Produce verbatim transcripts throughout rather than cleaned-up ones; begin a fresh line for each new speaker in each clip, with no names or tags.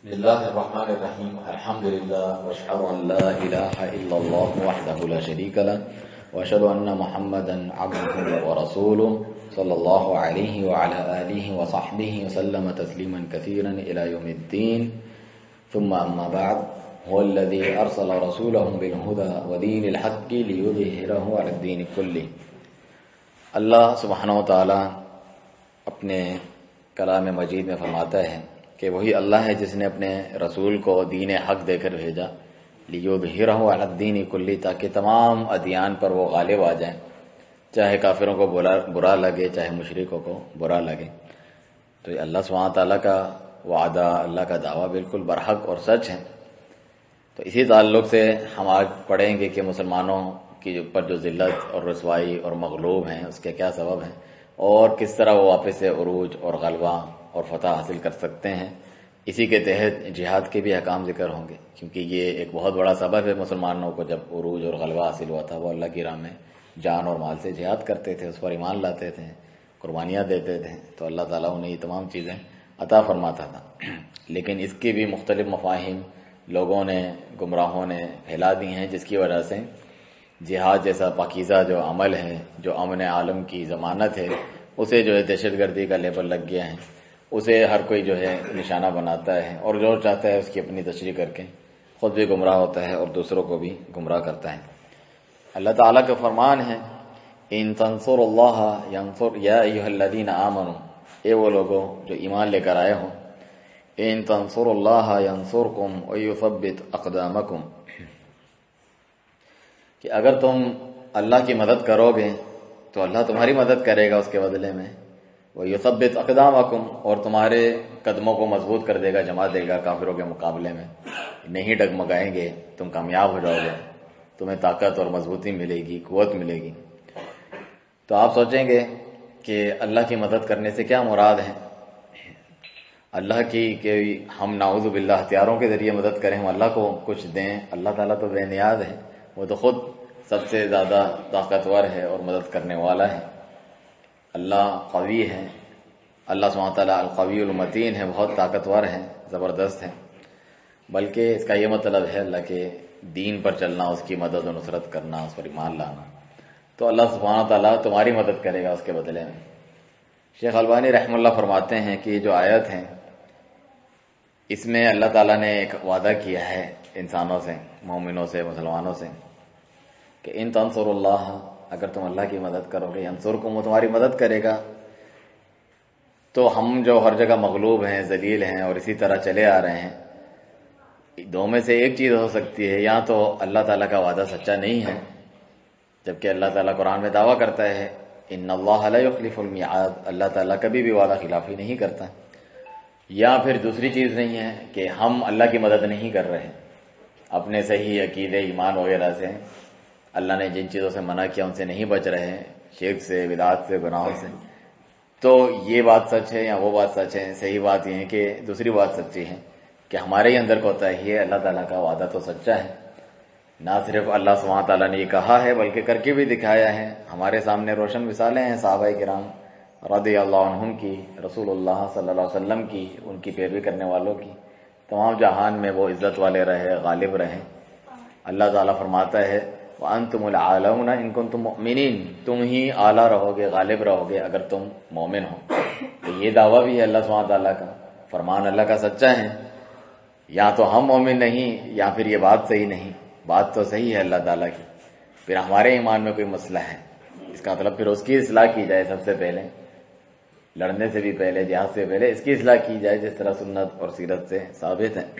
بسم الله الرحمن الرحيم الحمد لله واشهد ان لا اله الا الله وحده لا شريك له واشهد ان محمدا عبده ورسوله صلى الله عليه وعلى اله وصحبه وسلم تسليما كثيرا الى يوم الدين ثم اما بعد هو الذي ارسل رسوله بالهدى ودين الحق ليظهره على الدين كله۔ اللہ سبحانہ و تعالی اپنے کلام مجید میں فرماتا ہے کہ وہی اللہ ہے جس نے اپنے رسول کو دین حق دے کر بھیجا، لیظہرہ علی الدین کلی، تاکہ تمام ادیان پر وہ غالب آ جائیں، چاہے کافروں کو برا لگے چاہے مشرکوں کو برا لگے۔ تو یہ اللہ سبحانہ تعالیٰ کا وعدہ، اللہ کا دعویٰ بالکل برحق اور سچ ہے۔ تو اسی تعلق سے ہم آج پڑھیں گے کہ مسلمانوں کی پر جو ذلت اور رسوائی اور مغلوب ہیں اس کے کیا سبب ہیں، اور کس طرح وہ واپس سے عروج اور غلبہ اور فتح حاصل کر سکتے ہیں۔ اسی کے تحت جہاد کے بھی احکام ذکر ہوں گے، کیونکہ یہ ایک بہت بڑا سبب ہے مسلمانوں کو جب عروج اور غلبہ حاصل ہوا تھا، وہ اللہ کی راہ میں جان اور مال سے جہاد کرتے تھے، اس پر ایمان لاتے تھے، قربانیاں دیتے تھے، تو اللہ تعالیٰ انہیں یہ تمام چیزیں عطا فرماتا تھا۔ لیکن اس کی بھی مختلف مفاہیم لوگوں نے، گمراہوں نے پھیلا دی ہیں، جس کی وجہ سے جہاد جیسا پاکیزہ جو عمل ہے، جو امن عالم کی ضمانت ہے، اسے جو ہے دہشت گردی کا لیبل لگ گیا ہے، اسے ہر کوئی جو ہے نشانہ بناتا ہے، اور جو چاہتا ہے اس کی اپنی تشریح کر کے خود بھی گمراہ ہوتا ہے اور دوسروں کو بھی گمراہ کرتا ہے۔ اللہ تعالیٰ کا فرمان ہے، ان تنصر اللہ ینصر یا ایھا الذین آمنوا، اے وہ لوگوں جو ایمان لے کر آئے ہوں، ان تنصر اللہ ینصرکم ویثبت اقدامکم، کہ اگر تم اللہ کی مدد کرو گے تو اللہ تمہاری مدد کرے گا اس کے بدلے میں، وَيُثَبِّتْ أَقْدَامَكُمْ، اور تمہارے قدموں کو مضبوط کر دے گا، جما دے گا کافروں کے مقابلے میں، نہیں ڈگمگائیں گے، تم کامیاب ہو جاؤ گے، تمہیں طاقت اور مضبوطی ملے گی، قوت ملے گی۔ تو آپ سوچیں گے کہ اللہ کی مدد کرنے سے کیا مراد ہے؟ اللہ کی کہ ہم نعوذ باللہ ہتھیاروں کے ذریعے مدد کریں، ہم اللہ کو کچھ دیں؟ اللہ تعالیٰ تو بے نیاز ہے، وہ تو خود سب سے زیادہ طاقتور ہے اور مدد کرنے والا ہے۔ اللہ قوی ہے، اللہ سبحانہ تعالیٰ القوی المتین ہے، بہت طاقتور ہے، زبردست ہے۔ بلکہ اس کا یہ مطلب ہے اللہ کے دین پر چلنا، اس کی مدد و نصرت کرنا، اس پر ایمان لانا، تو اللہ سبحانہ تعالیٰ تمہاری مدد کرے گا اس کے بدلے میں۔ شیخ البانی رحمہ اللہ فرماتے ہیں کہ یہ جو آیت ہے، اس میں اللہ تعالیٰ نے ایک وعدہ کیا ہے انسانوں سے، مومنوں سے، مسلمانوں سے، کہ ان تنصر اللہ، اگر تم اللہ کی مدد کرو گے، ینصرکم، وہ تمہاری مدد کرے گا۔ تو ہم جو ہر جگہ مغلوب ہیں، ذلیل ہیں، اور اسی طرح چلے آ رہے ہیں، دو میں سے ایک چیز ہو سکتی ہے، یا تو اللہ تعالیٰ کا وعدہ سچا نہیں ہے، جبکہ اللہ تعالیٰ قرآن میں دعویٰ کرتا ہے ان اللہ لا یخلف المیعاد، اللہ تعالیٰ کبھی بھی وعدہ خلافی نہیں کرتا، یا پھر دوسری چیز نہیں ہے کہ ہم اللہ کی مدد نہیں کر رہے، اپنے صحیح عقیدے، ایمان وغیرہ سے اللہ نے جن چیزوں سے منع کیا ان سے نہیں بچ رہے ہیں، شرک سے، بدعات سے، گناہوں سے۔ تو یہ بات سچ ہے یا وہ بات سچ ہے؟ صحیح بات یہ ہے کہ دوسری بات سچی ہے کہ ہمارے ہی اندر کو ہوتا ہے، اللہ تعالیٰ کا وعدہ تو سچا ہے، نہ صرف اللہ سبحانہ تعالیٰ نے یہ کہا ہے بلکہ کر کے بھی دکھایا ہے۔ ہمارے سامنے روشن مثالیں ہیں صحابہ کرام رضی اللہ عنہم کی، رسول اللہ صلی اللہ علیہ وسلم کی، ان کی پیروی کرنے والوں کی، تمام جہان میں وہ عزت والے رہے، غالب رہے۔ اللہ تعالیٰ فرماتا ہے وَأَنْتُمُ الْأَعْلَوْنَ إِن كُنتُم مُؤْمِنِينَ، تم ہی اعلیٰ رہو گے، غالب رہو گے اگر تم مومن ہو۔ تو یہ دعویٰ بھی ہے اللہ سبحانہ تعالیٰ کا، فرمان اللہ کا سچا ہے، یا تو ہم مومن نہیں یا پھر یہ بات صحیح نہیں، بات تو صحیح ہے اللہ تعالیٰ کی، پھر ہمارے ایمان میں کوئی مسئلہ ہے، اس کا مطلب پھر اس کی اصلاح کی جائے، سب سے پہلے لڑنے سے بھی پہلے، جہاد سے پہلے اس کی اصلاح کی جائے، جس طرح سنت اور سیرت سے ثابت ہے۔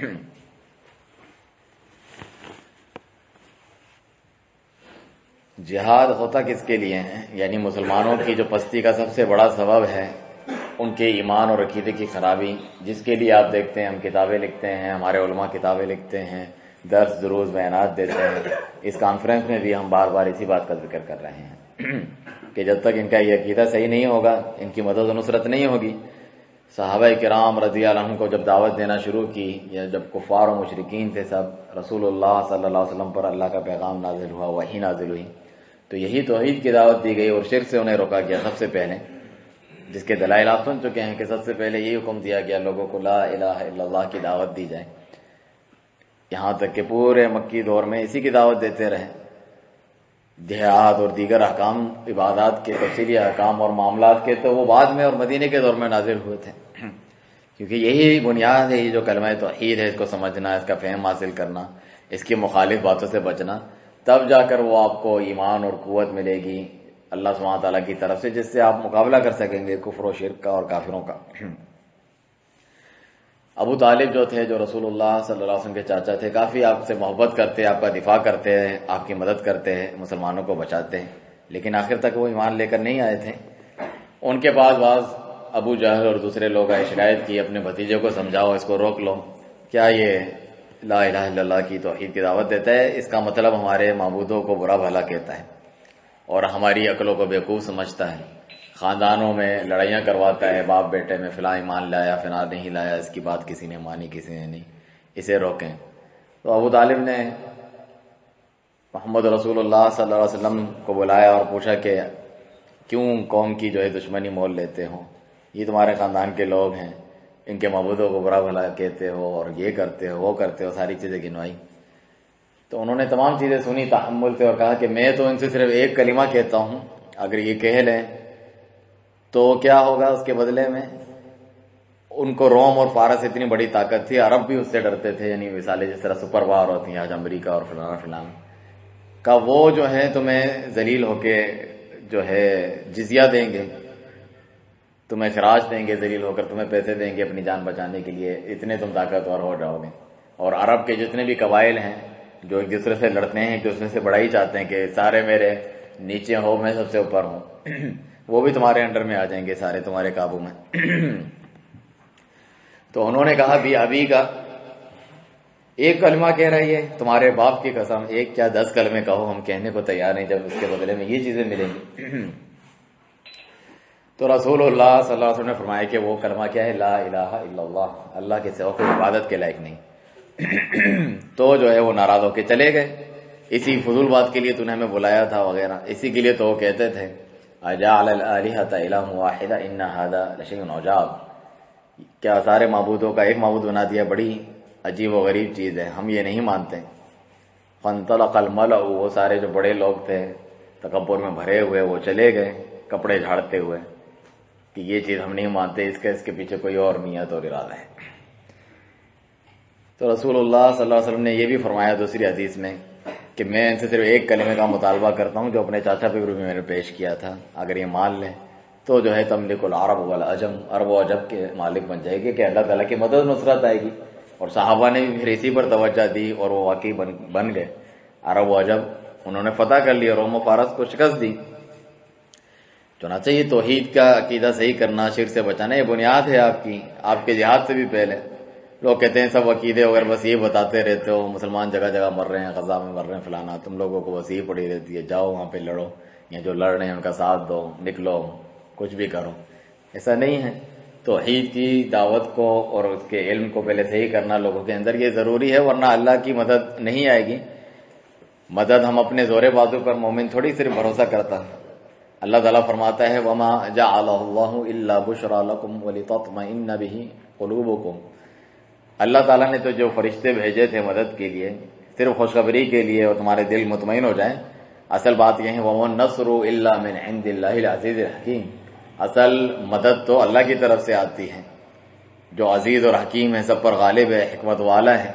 جہاد ہوتا کس کے لیے ہے؟ یعنی مسلمانوں کی جو پستی کا سب سے بڑا سبب ہے ان کے ایمان اور عقیدے کی خرابی، جس کے لیے آپ دیکھتے ہیں ہم کتابیں لکھتے ہیں، ہمارے علماء کتابیں لکھتے ہیں، درس دروس بیانات دیتے ہیں، اس کانفرنس میں بھی ہم بار بار اسی بات کا ذکر کر رہے ہیں کہ جب تک ان کا یہ عقیدہ صحیح نہیں ہوگا، ان کی مدد و نصرت نہیں ہوگی۔ صحابہ کرام رضی اللہ عنہم کو جب دعوت دینا شروع کی، یا جب کفار و مشرکین تھے سب، رسول اللہ صلی اللہ علیہ وسلم پر اللہ کا پیغام نازل ہوا، وحی نازل ہوئی، تو یہی توحید کی دعوت دی گئی اور شرک سے انہیں روکا گیا سب سے پہلے۔ جس کے دلائل آپ سن چکے ہیں کہ سب سے پہلے یہی حکم دیا گیا لوگوں کو لا الہ الا اللہ کی دعوت دی جائے، یہاں تک کہ پورے مکی دور میں اسی کی دعوت دیتے رہے۔ دیہات اور دیگر احکام عبادات کے تفصیلی احکام اور معاملات کے تو وہ بعد میں اور مدینے کے دور میں نازل ہوئے تھے، کیونکہ یہی بنیاد ہے، یہ جو کلمہ توحید ہے اس کو سمجھنا، اس کا فہم حاصل کرنا، اس کی مخالف باتوں سے بچنا، تب جا کر وہ آپ کو ایمان اور قوت ملے گی اللہ سبحانہ تعالیٰ کی طرف سے، جس سے آپ مقابلہ کر سکیں گے کفر و شرک کا اور کافروں کا۔ ابو طالب جو تھے، جو رسول اللہ صلی اللہ علیہ وسلم کے چاچا تھے، کافی آپ سے محبت کرتے، آپ کا دفاع کرتے ہیں، آپ کی مدد کرتے ہیں، مسلمانوں کو بچاتے ہیں، لیکن آخر تک وہ ایمان لے کر نہیں آئے تھے۔ ان کے پاس بعض ابو جہل اور دوسرے لوگ آئے، شکایت کی اپنے بھتیجے کو سمجھاؤ، اس کو روک لو، کیا یہ لا الہ الا اللہ کی توحید کی دعوت دیتا ہے، اس کا مطلب ہمارے معبودوں کو برا بھلا کہتا ہے اور ہماری عقلوں کو بیوقوف سمجھتا ہے، خاندانوں میں لڑائیاں کرواتا ہے، باپ بیٹے میں فلاں ایمان لایا فلاں نہیں لایا، اس کی بات کسی نے مانی کسی نے نہیں، اسے روکیں۔ تو ابو طالب نے محمد رسول اللہ صلی اللہ علیہ وسلم کو بلایا اور پوچھا کہ کیوں قوم کی جو ہے دشمنی مول لیتے ہو، یہ تمہارے خاندان کے لوگ ہیں، ان کے معبودوں کو برا بھلا کہتے ہو اور یہ کرتے ہو وہ کرتے ہو، ساری چیزیں گنوائی۔ تو انہوں نے تمام چیزیں سنی تحمل سے اور کہا کہ میں تو ان سے صرف ایک کلمہ کہتا ہوں، اگر یہ کہہ لیں تو کیا ہوگا اس کے بدلے میں؟ ان کو روم اور فارس اتنی بڑی طاقت تھی، عرب بھی اس سے ڈرتے تھے، یعنی مثالیں جس طرح سپر پاور ہوتی ہیں آج امریکہ اور فلانا فلانا کا، وہ جو ہے تمہیں ذلیل ہو کے جو ہے جزیہ دیں گے، تمہیں خراج دیں گے، ذلیل ہو کر تمہیں پیسے دیں گے اپنی جان بچانے کے لیے، اتنے تم طاقتور ہو جاؤ گے۔ اور عرب کے جتنے بھی قبائل ہیں جو ایک دوسرے سے لڑتے ہیں، ایک دوسرے سے بڑائی چاہتے ہیں کہ سارے میرے نیچے ہو میں سب سے اوپر ہوں، وہ بھی تمہارے انڈر میں آ جائیں گے، سارے تمہارے قابو میں۔ تو انہوں نے کہا بھی ابھی کا ایک کلمہ کہہ رہی ہے، تمہارے باپ کی قسم ایک کیا دس کلمے کہو، ہم کہنے کو تیار نہیں جب اس کے بدلے میں یہ چیزیں ملیں گی۔ تو رسول اللہ صلی اللہ علیہ وسلم نے فرمایا کہ وہ کلمہ کیا ہے، لا الہ الا اللہ، اللہ کے سوا کوئی عبادت کے لائق نہیں۔ تو جو ہے وہ ناراض ہو کے چلے گئے، اسی فضول بات کے لیے تو نے ہمیں بلایا تھا وغیرہ، اسی کے لیے تو وہ کہتے تھے اجعل الالہۃ الہ واحدہ ان ھذا لشیء عجاب، کیا سارے معبودوں کا ایک معبود بنا دیا، بڑی عجیب و غریب چیز ہے، ہم یہ نہیں مانتے۔ فانطلق الملأ، وہ سارے جو بڑے لوگ تھے تکبر میں بھرے ہوئے، وہ چلے گئے کپڑے جھاڑتے ہوئے کہ یہ چیز ہم نہیں مانتے، اس کے اس کے پیچھے کوئی اور نیت اور ارادہ ہے۔ تو رسول اللہ صلی اللہ علیہ وسلم نے یہ بھی فرمایا دوسری حدیث میں کہ میں ان سے صرف ایک کلمے کا مطالبہ کرتا ہوں جو اپنے چاچا پہ بھی میں نے پیش کیا تھا، اگر یہ مان لیں تو جو ہے تملک العرب والعجم، عرب و عجم کے مالک بن جائے گی، کہ اللہ تعالیٰ کی مدد نصرت آئے گی۔ اور صحابہ نے بھی پھر اسی پر توجہ دی اور وہ واقعی بن بن گئے عرب و عجم، انہوں نے فتح کر لیا، روم و فارس کو شکست دی۔ چنانچہ یہ توحید کا عقیدہ صحیح کرنا، شرک سے بچانا، یہ بنیاد ہے آپ کی، آپ کے جہاد سے بھی پہلے۔ لوگ کہتے ہیں سب عقیدے اگر بس یہ بتاتے رہتے ہو، مسلمان جگہ جگہ مر رہے ہیں، غزہ میں مر رہے ہیں فلانا، تم لوگوں کو بس یہ پڑی رہتی ہے، جاؤ وہاں پہ لڑو، یا جو لڑ رہے ہیں ان کا ساتھ دو، نکلو، کچھ بھی کرو۔ ایسا نہیں ہے، توحید کی دعوت کو اور اس کے علم کو پہلے صحیح کرنا لوگوں کے اندر یہ ضروری ہے، ورنہ اللہ کی مدد نہیں آئے گی۔ مدد ہم اپنے زور بازو پر مومن تھوڑی صرف بھروسہ کرتا ہے۔ اللہ تعالیٰ فرماتا ہے وما جعلہ اللہ الا بشرا لکم ولتطمئن بہ قلوبکم، اللہ تعالیٰ نے تو جو فرشتے بھیجے تھے مدد کے لیے صرف خوشخبری کے لیے اور تمہارے دل مطمئن ہو جائیں۔ اصل بات یہ ہے وما النصر الا من عند اللہ العزیز الحکیم، اصل مدد تو اللہ کی طرف سے آتی ہے جو عزیز اور حکیم ہے، سب پر غالب ہے، حکمت والا ہے۔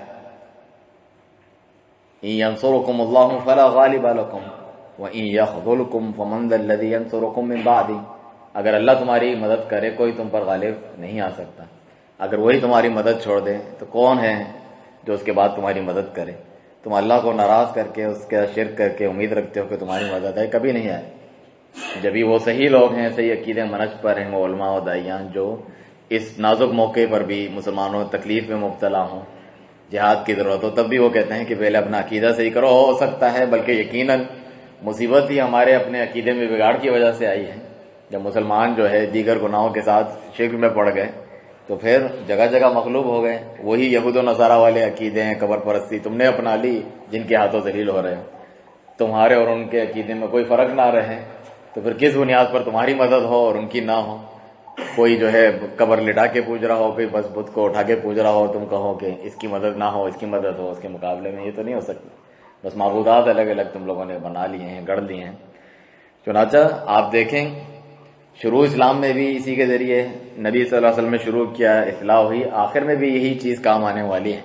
ان ینصرکم اللہ فلا غالب لکم وَإِن يَخْذُلْكُمْ فَمَنْ ذَا الَّذِي يَنْصُرُكُمْ مِنْ بَعْدِهِ، اگر اللہ تمہاری مدد کرے کوئی تم پر غالب نہیں آ سکتا، اگر وہی تمہاری مدد چھوڑ دے تو کون ہے جو اس کے بعد تمہاری مدد کرے؟ تم اللہ کو ناراض کر کے اس کا شرک کر کے امید رکھتے ہو کہ تمہاری مدد ہے، کبھی نہیں آئے۔ جبھی وہ صحیح لوگ ہیں، صحیح عقیدے منج پر ہیں، وہ علماء و داعیان جو اس نازک موقع پر بھی مسلمانوں تکلیف میں مبتلا ہوں، جہاد کی ضرورت ہو، تب بھی وہ کہتے ہیں کہ پہلے اپنا عقیدہ صحیح کرو، ہو سکتا ہے بلکہ یقیناً مصیبت ہی ہمارے اپنے عقیدے میں بگاڑ کی وجہ سے آئی ہے۔ جب مسلمان جو ہے دیگر گناہوں کے ساتھ شرک میں پڑ گئے تو پھر جگہ جگہ مغلوب ہو گئے، وہی یہود و نصارہ والے عقیدے ہیں، قبر پرستی تم نے اپنا لی جن کے ہاتھوں ذلیل ہو رہے ہیں، تمہارے اور ان کے عقیدے میں کوئی فرق نہ رہے تو پھر کس بنیاد پر تمہاری مدد ہو اور ان کی نہ ہو؟ کوئی جو ہے قبر لٹا کے پوج رہا ہو، کوئی بس بت کو اٹھا کے پوج رہا ہو، تم کہو کہ اس کی مدد نہ ہو اس کی مدد ہو اس کے مقابلے میں، یہ تو نہیں ہو سکتا. بس معبودات الگ الگ تم لوگوں نے بنا لیے ہیں، گڑھ لیے ہیں. چنانچہ آپ دیکھیں شروع اسلام میں بھی اسی کے ذریعے نبی صلی اللہ علیہ وسلم نے شروع کیا، اصلاح ہوئی، آخر میں بھی یہی چیز کام آنے والی ہے.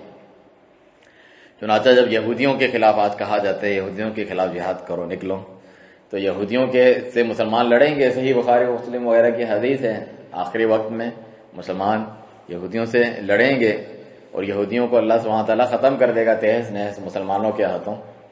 چنانچہ جب یہودیوں کے خلاف آج کہا جاتا ہے یہودیوں کے خلاف جہاد کرو، نکلو، تو یہودیوں کے سے مسلمان لڑیں گے. صحیح بخاری مسلم وغیرہ کی حدیث ہے، آخری وقت میں مسلمان یہودیوں سے لڑیں گے اور یہودیوں کو اللہ سبحانہ تعالیٰ ختم کر دے گا تہس نہس مسلمانوں کے ہاتھوں.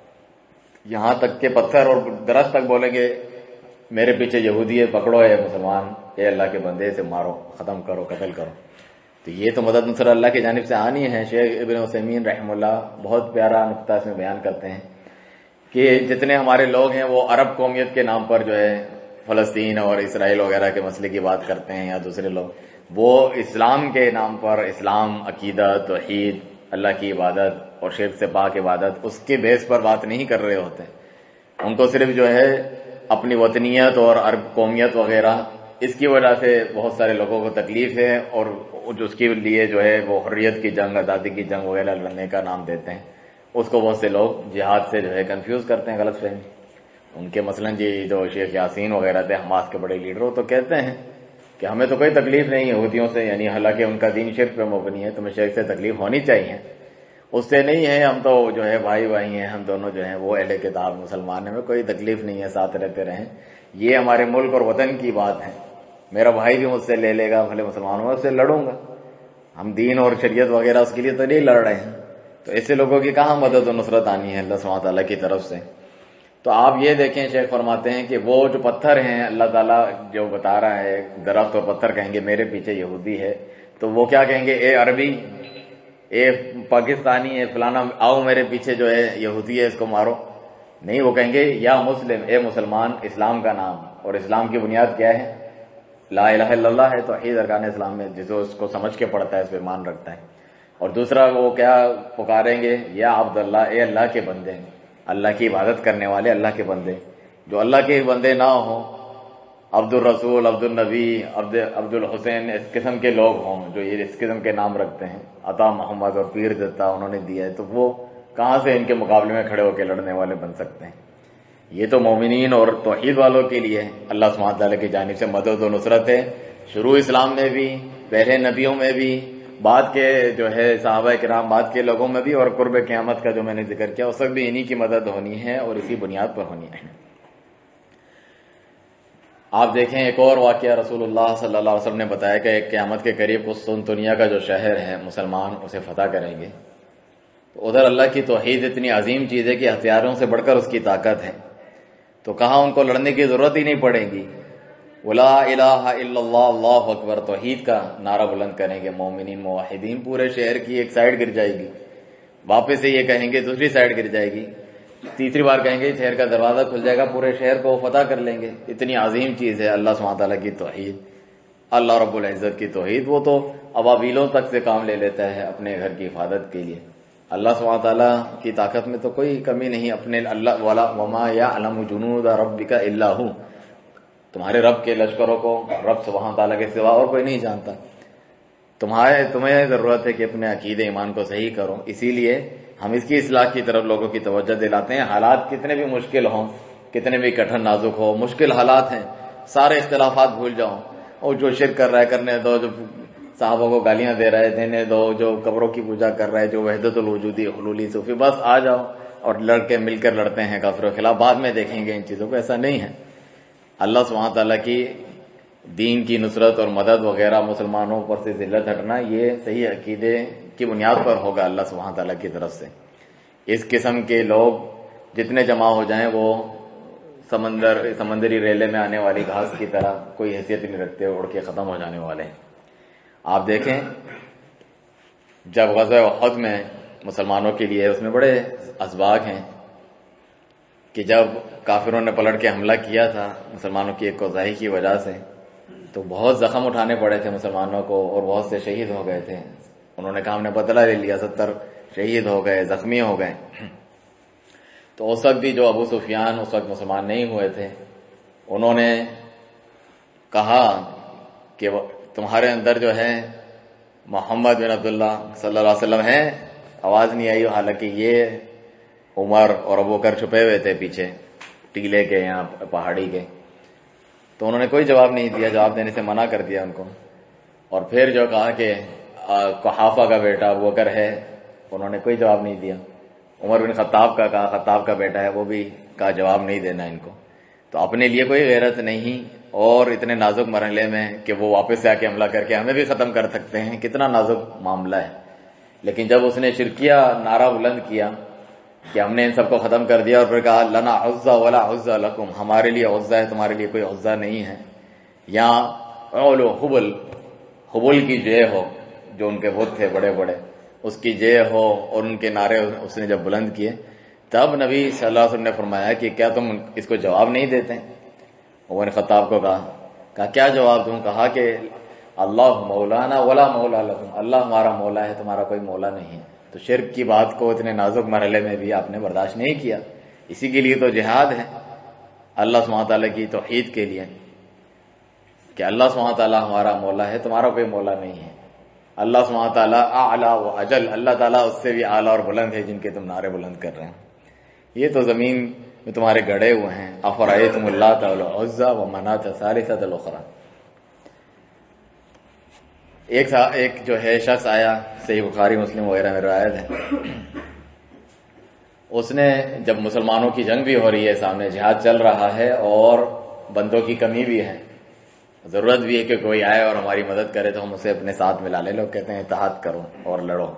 یہاں تک کہ پتھر اور درخت تک بولیں گے میرے پیچھے یہودی ہے، پکڑو اے مسلمان، اے اللہ کے بندے سے مارو، ختم کرو، قتل کرو. تو یہ تو مدد نصرت اللہ کی جانب سے آنی ہے. شیخ ابن عثیمین رحمہ اللہ بہت پیارا نقطہ اس میں بیان کرتے ہیں کہ جتنے ہمارے لوگ ہیں وہ عرب قومیت کے نام پر جو ہے فلسطین اور اسرائیل وغیرہ کے مسئلے کی بات کرتے ہیں، یا دوسرے لوگ وہ اسلام کے نام پر اسلام، عقیدہ، توحید، اللہ کی عبادت اور شرک سے پاک عبادت، اس کے بیس پر بات نہیں کر رہے ہوتے. ان کو صرف جو ہے اپنی وطنیت اور عرب قومیت وغیرہ اس کی وجہ سے بہت سارے لوگوں کو تکلیف ہے، اور اس کے لیے جو ہے وہ حریت کی جنگ، آزادی کی جنگ وغیرہ لڑنے کا نام دیتے ہیں. اس کو بہت سے لوگ جہاد سے جو ہے کنفیوز کرتے ہیں، غلط فہمی. ان کے مثلاً جی جو شیخ یاسین وغیرہ تھے حماس کے بڑے لیڈر، وہ تو کہتے ہیں کہ ہمیں تو کوئی تکلیف نہیں یہودیوں سے، یعنی حالانکہ ان کا دین شرک پہ مبنی ہے، تمہیں شرک سے تکلیف ہونی چاہیے، اس سے نہیں ہے، ہم تو جو ہے بھائی بھائی ہیں، ہم دونوں جو ہیں وہ اہل کتاب مسلمان ہیں، ہمیں کوئی تکلیف نہیں ہے، ساتھ رہتے رہیں. یہ ہمارے ملک اور وطن کی بات ہے، میرا بھائی بھی مجھ سے لے لے گا، بھلے مسلمان ہوں، اس سے لڑوں گا، ہم دین اور شریعت وغیرہ اس کے لیے تو نہیں لڑ رہے ہیں. تو ایسے لوگوں کی کہاں مدد و نصرت آنی ہے اللہ سبحانہ تعالیٰ کی طرف سے. تو آپ یہ دیکھیں شیخ فرماتے ہیں کہ وہ جو پتھر ہیں اللہ تعالیٰ جو بتا رہا ہے، درخت اور پتھر کہیں گے میرے پیچھے یہودی ہے، تو وہ کیا کہیں گے؟ اے عربی، اے پاکستانی، اے فلانا، آؤ میرے پیچھے جو ہے یہودی ہے، اس کو مارو. نہیں، وہ کہیں گے یا مسلم، اے مسلمان، اسلام کا نام، اور اسلام کی بنیاد کیا ہے؟ لا الہ الا اللہ ہے، توحید ارکان اسلام میں، جسے اس کو سمجھ کے پڑھتا ہے اس پہ ایمان رکھتا ہے. اور دوسرا وہ کیا پکاریں گے؟ یا عبداللہ، اے اللہ کے بندے، اللہ کی عبادت کرنے والے اللہ کے بندے. جو اللہ کے بندے نہ ہوں، عبد الرسول، عبد النبی، عبد عبد الحسین، اس قسم کے لوگ ہوں جو یہ اس قسم کے نام رکھتے ہیں، عطا محمد اور پیر دتا انہوں نے دیا ہے، تو وہ کہاں سے ان کے مقابلے میں کھڑے ہو کے لڑنے والے بن سکتے ہیں؟ یہ تو مومنین اور توحید والوں کے لیے اللہ سبحانہ تعالیٰ کی جانب سے مدد و نصرت ہے. شروع اسلام میں بھی، پہلے نبیوں میں بھی، بعد کے جو ہے صحابہ کرام، بعد کے لوگوں میں بھی، اور قرب قیامت کا جو میں نے ذکر کیا اس وقت بھی انہی کی مدد ہونی ہے اور اسی بنیاد پر ہونی ہے. آپ دیکھیں ایک اور واقعہ رسول اللہ صلی اللہ علیہ وسلم نے بتایا کہ ایک قیامت کے قریب قسطنطنیہ کا جو شہر ہے مسلمان اسے فتح کریں گے. تو ادھر اللہ کی توحید اتنی عظیم چیز ہے کہ ہتھیاروں سے بڑھ کر اس کی طاقت ہے، تو کہاں ان کو لڑنے کی ضرورت ہی نہیں پڑے گی. ولا الہ الا اللہ، اللہ اکبر، توحید کا نعرہ بلند کریں گے مومنین موحدین، پورے شہر کی ایک سائڈ گر جائے گی، واپس سے یہ کہیں گے دوسری سائڈ گر جائے گی، تیسری بار کہیں گے شہر کا دروازہ کھل جائے گا، پورے شہر کو فتح کر لیں گے. اتنی عظیم چیز ہے اللہ سبحانہ تعالیٰ کی توحید، اللہ رب العزت کی توحید. وہ تو ابابیلوں تک سے کام لے لیتا ہے اپنے گھر کی حفاظت کے لیے. اللہ سبحانہ تعالیٰ کی طاقت میں تو کوئی کمی نہیں. اپنے اللہ والا وما یعلم جنود ربک الا ہو، تمہارے رب کے لشکروں کو رب سبحانہ تعالیٰ کے سوا اور کوئی نہیں جانتا. تمہارے تمہیں ضرورت ہے کہ اپنے عقیدے ایمان کو صحیح کرو. اسی لیے ہم اس کی اصلاح کی طرف لوگوں کی توجہ دلاتے ہیں. حالات کتنے بھی مشکل ہوں، کتنے بھی کٹھن نازک ہو، مشکل حالات ہیں، سارے اختلافات بھول جاؤ، اور جو شرک کر رہا ہے کرنے دو، جو صحابہ کو گالیاں دے رہا ہے دینے دو، جو قبروں کی پوجا کر رہا ہے، جو وحدت الوجودی حلولی صوفی، بس آ جاؤ اور لڑ کے مل کر لڑتے ہیں کافروں کے خلاف. بعد میں دیکھیں گے ان چیزوں کو، ایسا نہیں ہے. اللہ سبحانہ تعالیٰ کی دین کی نصرت اور مدد وغیرہ، مسلمانوں پر سے ذلت ہٹنا، یہ صحیح عقیدے کی بنیاد پر ہوگا اللہ سبحانہ تعالیٰ کی طرف سے. اس قسم کے لوگ جتنے جمع ہو جائیں وہ سمندر سمندری ریلے میں آنے والی گھاس کی طرح کوئی حیثیت نہیں رکھتے، اڑ کے ختم ہو جانے والے ہیں. آپ دیکھیں جب غزوہ احد میں مسلمانوں کے لیے اس میں بڑے اسباق ہیں کہ جب کافروں نے پلٹ کے حملہ کیا تھا مسلمانوں کی ایک کوتاہی کی وجہ سے، تو بہت زخم اٹھانے پڑے تھے مسلمانوں کو اور بہت سے شہید ہو گئے تھے. انہوں نے کہا ہم نے بدلہ لے لیا، ستر شہید ہو گئے، زخمی ہو گئے. تو اس وقت بھی جو ابو سفیان اس وقت مسلمان نہیں ہوئے تھے، انہوں نے کہا کہ تمہارے اندر جو ہے محمد بن عبداللہ صلی اللہ علیہ وسلم ہے؟ آواز نہیں آئی، حالانکہ یہ عمر اور ابوبکر چھپے ہوئے تھے پیچھے ٹیلے کے یا پہاڑی کے، تو انہوں نے کوئی جواب نہیں دیا، جواب دینے سے منع کر دیا ان کو۔ اور پھر جو کہا کہ قحافہ کا بیٹا ابوبکر ہے، انہوں نے کوئی جواب نہیں دیا۔ عمر بن خطاب کا کہا خطاب کا بیٹا ہے، وہ بھی کہا جواب نہیں دینا ان کو۔ تو اپنے لیے کوئی غیرت نہیں، اور اتنے نازک مرحلے میں کہ وہ واپس سے آ کے حملہ کر کے ہمیں بھی ختم کر سکتے ہیں، کتنا نازک معاملہ ہے۔ لیکن جب اس نے شرکیہ نعرہ بلند کیا کہ ہم نے ان سب کو ختم کر دیا، اور پھر کہا لنا عزا ولا عزا لکم، ہمارے لیے عزا ہے، تمہارے لیے کوئی عزا نہیں ہے، یا اولو حبل، حبل کی جے ہو، جو ان کے بت تھے بڑے بڑے، اس کی جے ہو، اور ان کے نعرے اس نے جب بلند کیے، تب نبی صلی اللہ علیہ وسلم نے فرمایا کہ کیا تم اس کو جواب نہیں دیتے؟ عمر نے خطاب کو کہا کہا کیا جواب دوں؟ کہا کہ اللہ مولانا ولا مولا لکم، اللہ ہمارا مولا ہے، تمہارا کوئی مولا نہیں ہے۔ تو شرک کی بات کو اتنے نازک مرحلے میں بھی آپ نے برداشت نہیں کیا۔ اسی کے لیے تو جہاد ہے، اللہ سبحانہ تعالیٰ کی توحید کے لیے، کہ اللہ سبحانہ تعالیٰ ہمارا مولا ہے، تمہارا کوئی مولا نہیں ہے۔ اللہ سبحانہ تعالیٰ اعلیٰ و اجل، اللہ تعالیٰ اس سے بھی اعلیٰ اور بلند ہے جن کے تم نعرے بلند کر رہے ہیں۔ یہ تو زمین میں تمہارے گڑے ہوئے ہیں۔ افرأیتم اللات والعزی ومناۃ الثالثۃ الاخری۔ ایک ایک جو ہے شخص آیا، صحیح بخاری مسلم وغیرہ میں روایت ہے، اس نے جب مسلمانوں کی جنگ بھی ہو رہی ہے، سامنے جہاد چل رہا ہے اور بندوں کی کمی بھی ہے، ضرورت بھی ہے کہ کوئی آئے اور ہماری مدد کرے تو ہم اسے اپنے ساتھ ملا لیں۔ لوگ کہتے ہیں اتحاد کرو اور لڑو۔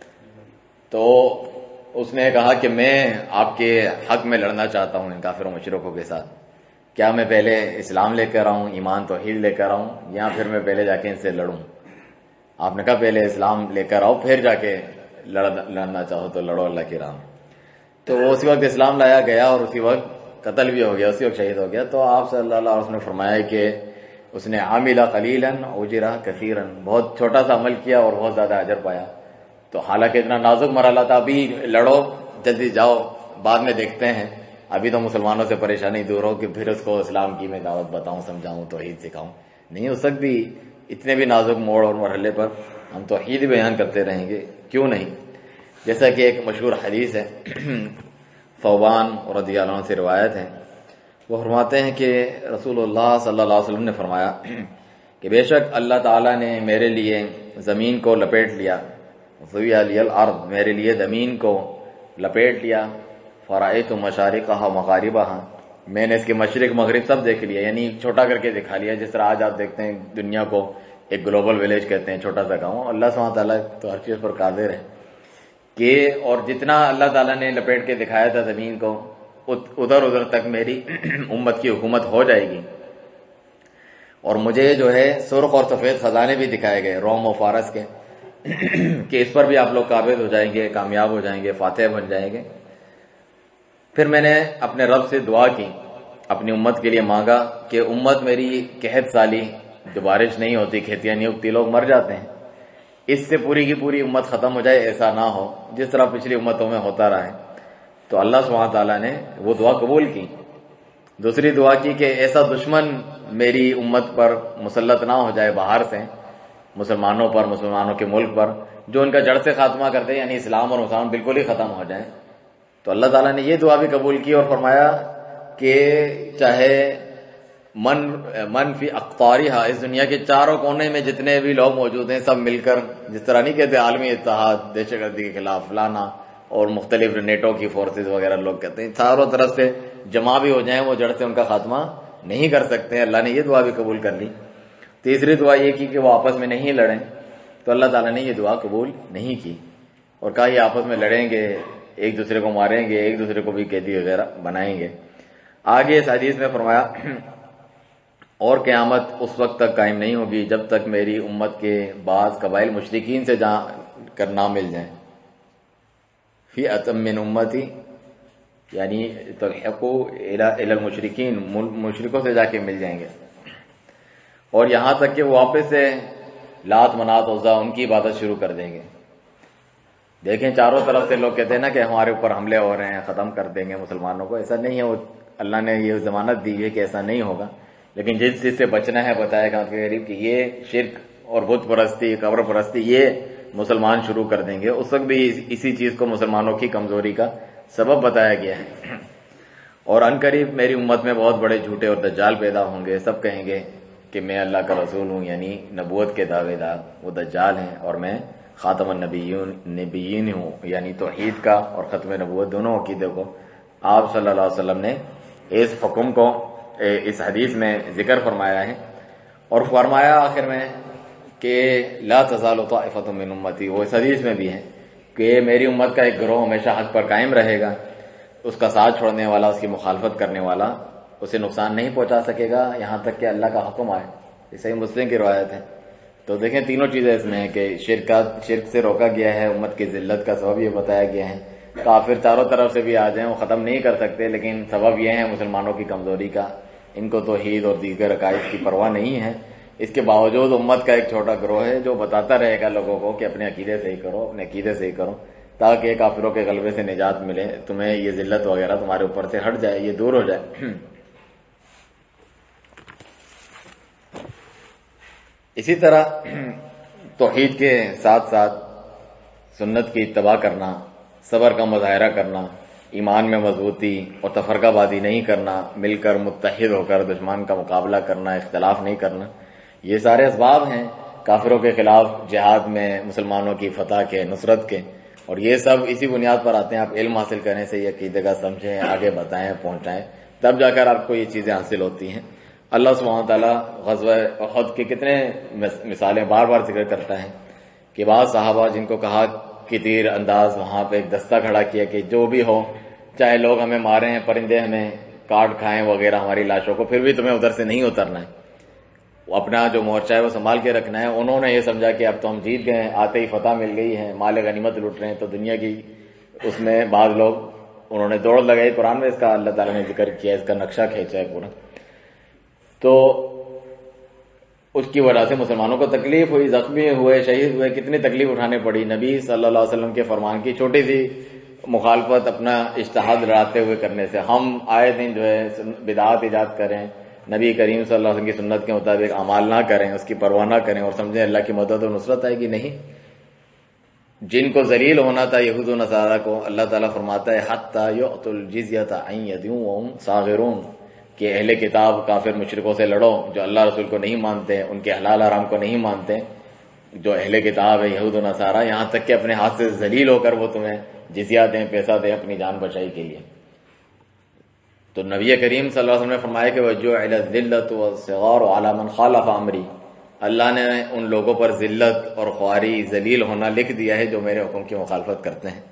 تو اس نے کہا کہ میں آپ کے حق میں لڑنا چاہتا ہوں ان کافر و مشرکوں کے ساتھ، کیا میں پہلے اسلام لے کر آؤں، ایمان توحید لے کر آؤں، یا پھر میں پہلے جا کے ان سے لڑوں؟ آپ نے کہا پہلے اسلام لے کر آؤ، پھر جا کے لڑنا چاہو تو لڑو اللہ کی راہ میں۔ تو وہ اسی وقت اسلام لایا گیا اور اسی وقت قتل بھی ہو گیا، اسی وقت شہید ہو گیا۔ تو آپ صلی اللہ علیہ وسلم نے فرمایا کہ اس نے عاملہ قلیلا اجرا کثیرا، بہت چھوٹا سا عمل کیا اور بہت زیادہ اجر پایا۔ تو حالانکہ اتنا نازک مرحلہ تھا، ابھی لڑو، جلدی جاؤ، بعد میں دیکھتے ہیں، ابھی تو مسلمانوں سے پریشانی دور ہو کہ پھر اس کو اسلام کی میں دعوت بتاؤں، سمجھاؤں، توحید سکھاؤں۔ نہیں، اس وقت بھی اتنے بھی نازک موڑ اور مرحلے پر ہم توحید بیان کرتے رہیں گے، کیوں نہیں؟ جیسا کہ ایک مشہور حدیث ہے، ثوبان رضی اللہ عنہ سے روایت ہے، وہ فرماتے ہیں کہ رسول اللہ صلی اللہ علیہ وسلم نے فرمایا کہ بے شک اللہ تعالیٰ نے میرے لیے زمین کو لپیٹ لیا، ذوی علی الارض، میرے لیے زمین کو لپیٹ لیا، فرائیت مشارقہا مغاربہا، میں نے اس کے مشرق مغرب سب دیکھ لیا، یعنی چھوٹا کر کے دکھا لیا۔ جس طرح آج آپ دیکھتے ہیں دنیا کو ایک گلوبل ولیج کہتے ہیں، چھوٹا سا گاؤں، اللہ سبحانہ تعالیٰ تو ہر چیز پر قادر ہے کہ اور جتنا اللہ تعالیٰ نے لپیٹ کے دکھایا تھا زمین کو، ادھر ادھر تک میری امت کی حکومت ہو جائے گی۔ اور مجھے جو ہے سرخ اور سفید خزانے بھی دکھائے گئے روم و فارس کے، کہ اس پر بھی آپ لوگ قابض ہو جائیں گے، کامیاب ہو جائیں گے، فاتح بن جائیں گے۔ پھر میں نے اپنے رب سے دعا کی، اپنی امت کے لیے مانگا کہ امت میری قحط سالی، جو بارش نہیں ہوتی، کھیتیاں نہیں اگتی، لوگ مر جاتے ہیں، اس سے پوری کی پوری امت ختم ہو جائے، ایسا نہ ہو جس طرح پچھلی امتوں میں ہوتا رہا ہے۔ تو اللہ سبحانہ تعالیٰ نے وہ دعا قبول کی۔ دوسری دعا کی کہ ایسا دشمن میری امت پر مسلط نہ ہو جائے باہر سے، مسلمانوں پر، مسلمانوں کے ملک پر، جو ان کا جڑ سے خاتمہ کر دے، یعنی اسلام اور مسلمان بالکل ہی ختم ہو جائیں۔ تو اللہ تعالیٰ نے یہ دعا بھی قبول کی اور فرمایا کہ چاہے من من فی اقطارہا، اس دنیا کے چاروں کونے میں جتنے بھی لوگ موجود ہیں سب مل کر، جس طرح نہیں کہتے عالمی اتحاد دہشت گردی کے خلاف لانا، اور مختلف نیٹو کی فورسز وغیرہ لوگ کہتے ہیں، چاروں طرف سے جمع بھی ہو جائیں، وہ جڑ سے ان کا خاتمہ نہیں کر سکتے۔ اللہ نے یہ دعا بھی قبول کر لی۔ تیسری دعا یہ کی کہ وہ آپس میں نہیں لڑیں، تو اللہ تعالیٰ نے یہ دعا قبول نہیں کی اور کہا یہ آپس میں لڑیں گے، ایک دوسرے کو ماریں گے، ایک دوسرے کو بھی قیدی وغیرہ بنائیں گے۔ آگے اس حدیث میں فرمایا اور قیامت اس وقت تک قائم نہیں ہوگی جب تک میری امت کے بعض قبائل مشرکین سے جا کر نہ مل جائیں، فی اتم من امتی، یعنی تلحقوا الی المشرکین، مشرکوں سے جا کے مل جائیں گے، اور یہاں تک کہ وہ واپس سے لات منات عزا ان کی عبادت شروع کر دیں گے۔ دیکھیں چاروں طرف سے لوگ کہتے ہیں نا کہ ہمارے اوپر حملے ہو رہے ہیں، ختم کر دیں گے مسلمانوں کو، ایسا نہیں ہے، وہ اللہ نے یہ ضمانت دی ہے کہ ایسا نہیں ہوگا، لیکن جس چیز سے بچنا ہے بتایا گا کہ غریب کہ یہ شرک اور بت پرستی قبر پرستی یہ مسلمان شروع کر دیں گے، اس وقت بھی اسی چیز کو مسلمانوں کی کمزوری کا سبب بتایا گیا ہے۔ اور ان قریب میری امت میں بہت بڑے جھوٹے اور دجال پیدا ہوں گے، سب کہیں گے کہ میں اللہ کا رسول ہوں، یعنی نبوت کے دعوے دار وہ دجال ہیں، اور میں خاتم النبیین نبیین ہوں، یعنی توحید کا اور ختم نبوت دونوں عقیدے کو آپ صلی اللہ علیہ وسلم نے اس حکم کو اس حدیث میں ذکر فرمایا ہے، اور فرمایا آخر میں کہ لا تزال طائفۃ من امتی، وہ اس حدیث میں بھی ہے کہ میری امت کا ایک گروہ ہمیشہ حق پر قائم رہے گا، اس کا ساتھ چھوڑنے والا، اس کی مخالفت کرنے والا اسے نقصان نہیں پہنچا سکے گا یہاں تک کہ اللہ کا حکم آئے۔ یہ صحیح مسلم کی روایت ہے۔ تو دیکھیں تینوں چیزیں اس میں ہیں کہ شرکات شرک سے روکا گیا ہے، امت کی ذلت کا سبب یہ بتایا گیا ہے، کافر چاروں طرف سے بھی آ جائیں وہ ختم نہیں کر سکتے، لیکن سبب یہ ہے مسلمانوں کی کمزوری کا، ان کو توحید اور دیگر عقائد کی پرواہ نہیں ہے، اس کے باوجود امت کا ایک چھوٹا گروہ ہے جو بتاتا رہے گا لوگوں کو کہ اپنے عقیدے سے ہی کرو، اپنے عقیدے سے ہی کرو، تاکہ کافروں کے غلبے سے نجات ملے، تمہیں یہ ذلت وغیرہ تمہارے اوپر سے ہٹ جائے، یہ دور ہو جائے۔ اسی طرح توحید کے ساتھ ساتھ سنت کی اتباع کرنا، صبر کا مظاہرہ کرنا، ایمان میں مضبوطی اور تفرقہ بازی نہیں کرنا، مل کر متحد ہو کر دشمن کا مقابلہ کرنا، اختلاف نہیں کرنا، یہ سارے اسباب ہیں کافروں کے خلاف جہاد میں مسلمانوں کی فتح کے، نصرت کے، اور یہ سب اسی بنیاد پر آتے ہیں۔ آپ علم حاصل کرنے سے یہ عقیدے کا سمجھیں، آگے بتائیں، پہنچائیں، تب جا کر آپ کو یہ چیزیں حاصل ہوتی ہیں۔ اللہ سبحانہ وتعالیٰ غزوہ احد کے کتنے مثالیں بار بار ذکر کرتا ہے کہ بعض صحابہ جن کو کہا کہ تیر انداز وہاں پہ ایک دستہ کھڑا کیا کہ جو بھی ہو، چاہے لوگ ہمیں ماریں، پرندے ہمیں کاٹ کھائیں وغیرہ ہماری لاشوں کو، پھر بھی تمہیں ادھر سے نہیں اترنا ہے، اپنا جو مورچہ ہے وہ سنبھال کے رکھنا ہے۔ انہوں نے یہ سمجھا کہ اب تو ہم جیت گئے ہیں، آتے ہی فتح مل گئی ہے، مال غنیمت لوٹ رہے ہیں، تو دنیا کی اس میں بعض لوگ انہوں نے دوڑ لگائی۔ قرآن میں اس کا اللہ تعالیٰ نے ذکر کیا، اس کا نقشہ کھینچا ہے پورا۔ تو اس کی وجہ سے مسلمانوں کو تکلیف ہوئی، زخمی ہوئے، شہید ہوئے، کتنی تکلیف اٹھانے پڑی۔ نبی صلی اللہ علیہ وسلم کے فرمان کی چھوٹی سی مخالفت اپنا اجتہاد لڑاتے ہوئے کرنے سے ہم آئے دن جو ہے بدعات ایجاد کریں، نبی کریم صلی اللہ علیہ وسلم کی سنت کے مطابق اعمال نہ کریں، اس کی پرواہ نہ کریں اور سمجھیں اللہ کی مدد و نصرت آئے گی، نہیں۔ جن کو ذلیل ہونا تھا یہود و نصارہ کو، اللہ تعالیٰ فرماتا ہے حتی یؤتوا الجزیۃ عن ید وہم صاغرون، کہ اہل کتاب کافر مشرکوں سے لڑو جو اللہ رسول کو نہیں مانتے، ان کے حلال حرام کو نہیں مانتے، جو اہل کتاب ہے یہود و نصارہ، یہاں تک کہ اپنے ہاتھ سے ذلیل ہو کر وہ تمہیں جزیہ دیں، پیسہ دیں اپنی جان بچائی کے لیے۔ تو نبی کریم صلی اللہ علیہ وسلم نے فرمایا کہ وَجُعِلَ الذِّلَّةُ وَالصِّغَارُ عَلَى مَنْ خَالَفَ أَمْرِي، اللہ نے ان لوگوں پر ذلت اور خواری، ذلیل ہونا لکھ دیا ہے جو میرے حکم کی مخالفت کرتے ہیں۔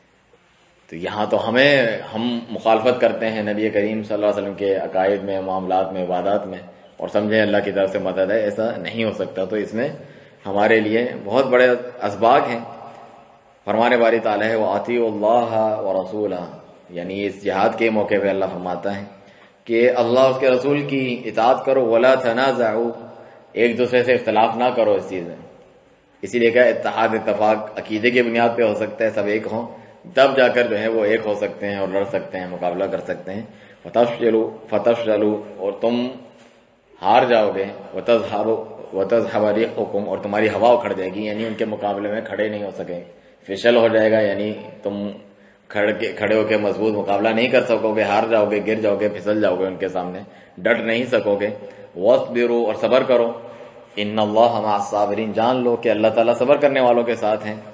تو یہاں تو ہمیں ہم مخالفت کرتے ہیں نبی کریم صلی اللہ علیہ وسلم کے عقائد میں، معاملات میں، عبادات میں، اور سمجھیں اللہ کی طرف سے مدد ہے، ایسا نہیں ہو سکتا۔ تو اس میں ہمارے لیے بہت بڑے اسباق ہیں۔ فرمانے باری تعالیٰ ہے وَأَطِیعُوا اللَّهَ وَرَسُولَهُ، یعنی اس جہاد کے موقع پہ اللہ فرماتا ہے کہ اللہ اس کے رسول کی اطاعت کرو، وَلَا تَنَازَعُوا، ایک دوسرے سے اختلاف نہ کرو اس چیز میں۔ اسی لیے کہ اتحاد اتفاق عقیدے کی بنیاد پہ ہو سکتا ہے، سب ایک ہوں تب جا کر جو ہے وہ ایک ہو سکتے ہیں اور لڑ سکتے ہیں، مقابلہ کر سکتے ہیں۔ فَتَفْشَلُوا فَتَفْشَلُوا، اور تم ہار جاؤ گے، وَتَذْهَبُ وَتَذْهَبَ رِيحُكُمْ، اور تمہاری ہوا اکھڑ جائے گی، یعنی ان کے مقابلے میں کھڑے نہیں ہو سکے، فشل ہو جائے گا، یعنی تم کھڑ کے کھڑے ہو کے مضبوط مقابلہ نہیں کر سکو گے، ہار جاؤ گے، گر جاؤ گے، پھسل جاؤ گے، ان کے سامنے ڈٹ نہیں سکو گے۔ وَاصْبِرُوا، اور صبر کرو، إِنَّ اللَّهَ مَعَ الصَّابِرِينَ، جان لو کہ اللہ تعالیٰ صبر کرنے والوں کے ساتھ ہیں۔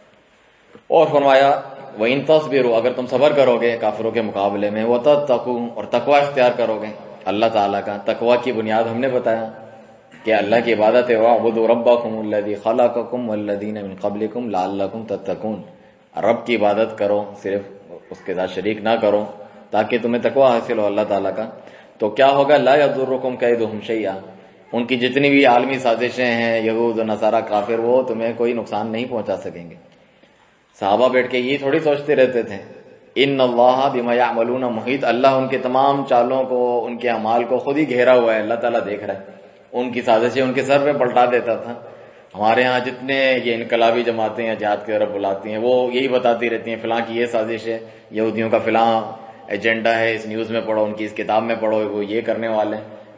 اور فرمایا وَإِن تَصْبِرُوا، اگر تم صبر کرو گے کافروں کے مقابلے میں، وَتَتَّقُوا، اور تقوی اختیار کرو گے اللہ تعالیٰ کا۔ تقوی کی بنیاد ہم نے بتایا کہ اللہ کی عبادت ہے، وَاعْبُدُوا رَبَّكُمُ الَّذِي خَلَقَكُمْ وَالَّذِينَ مِن قَبْلِكُمْ لَعَلَّكُمْ تَتَّقُونَ، رب کی عبادت کرو، صرف اس کے ساتھ شریک نہ کرو تاکہ تمہیں تقوی حاصل ہو اللہ تعالیٰ کا۔ تو کیا ہوگا؟ لَا يَضُرُّكُمْ كَيْدُهُمْ شَيْئًا، ان کی جتنی بھی عالمی سازشیں ہیں، یہود و نصارہ کافر، وہ تمہیں کوئی نقصان نہیں پہنچا سکیں گے۔ صحابہ بیٹھ کے یہ تھوڑی سوچتے رہتے تھے ان اللہ بما یعملون محیط، اللہ ان کے تمام چالوں کو، ان کے اعمال کو خود ہی گھیرا ہوا ہے، اللہ تعالیٰ دیکھ رہا ہے، ان کی سازشیں ان کے سر پہ پلٹا دیتا تھا۔ ہمارے ہاں جتنے یہ انقلابی جماعتیں ہیں جہاد کی طرف بلاتی ہیں، وہ یہی بتاتی رہتی ہیں فلاں کی یہ سازش ہے، یہودیوں کا فلاں ایجنڈا ہے، اس نیوز میں پڑھو، ان کی اس کتاب میں پڑھو، وہ یہ کرنے والے ہیں۔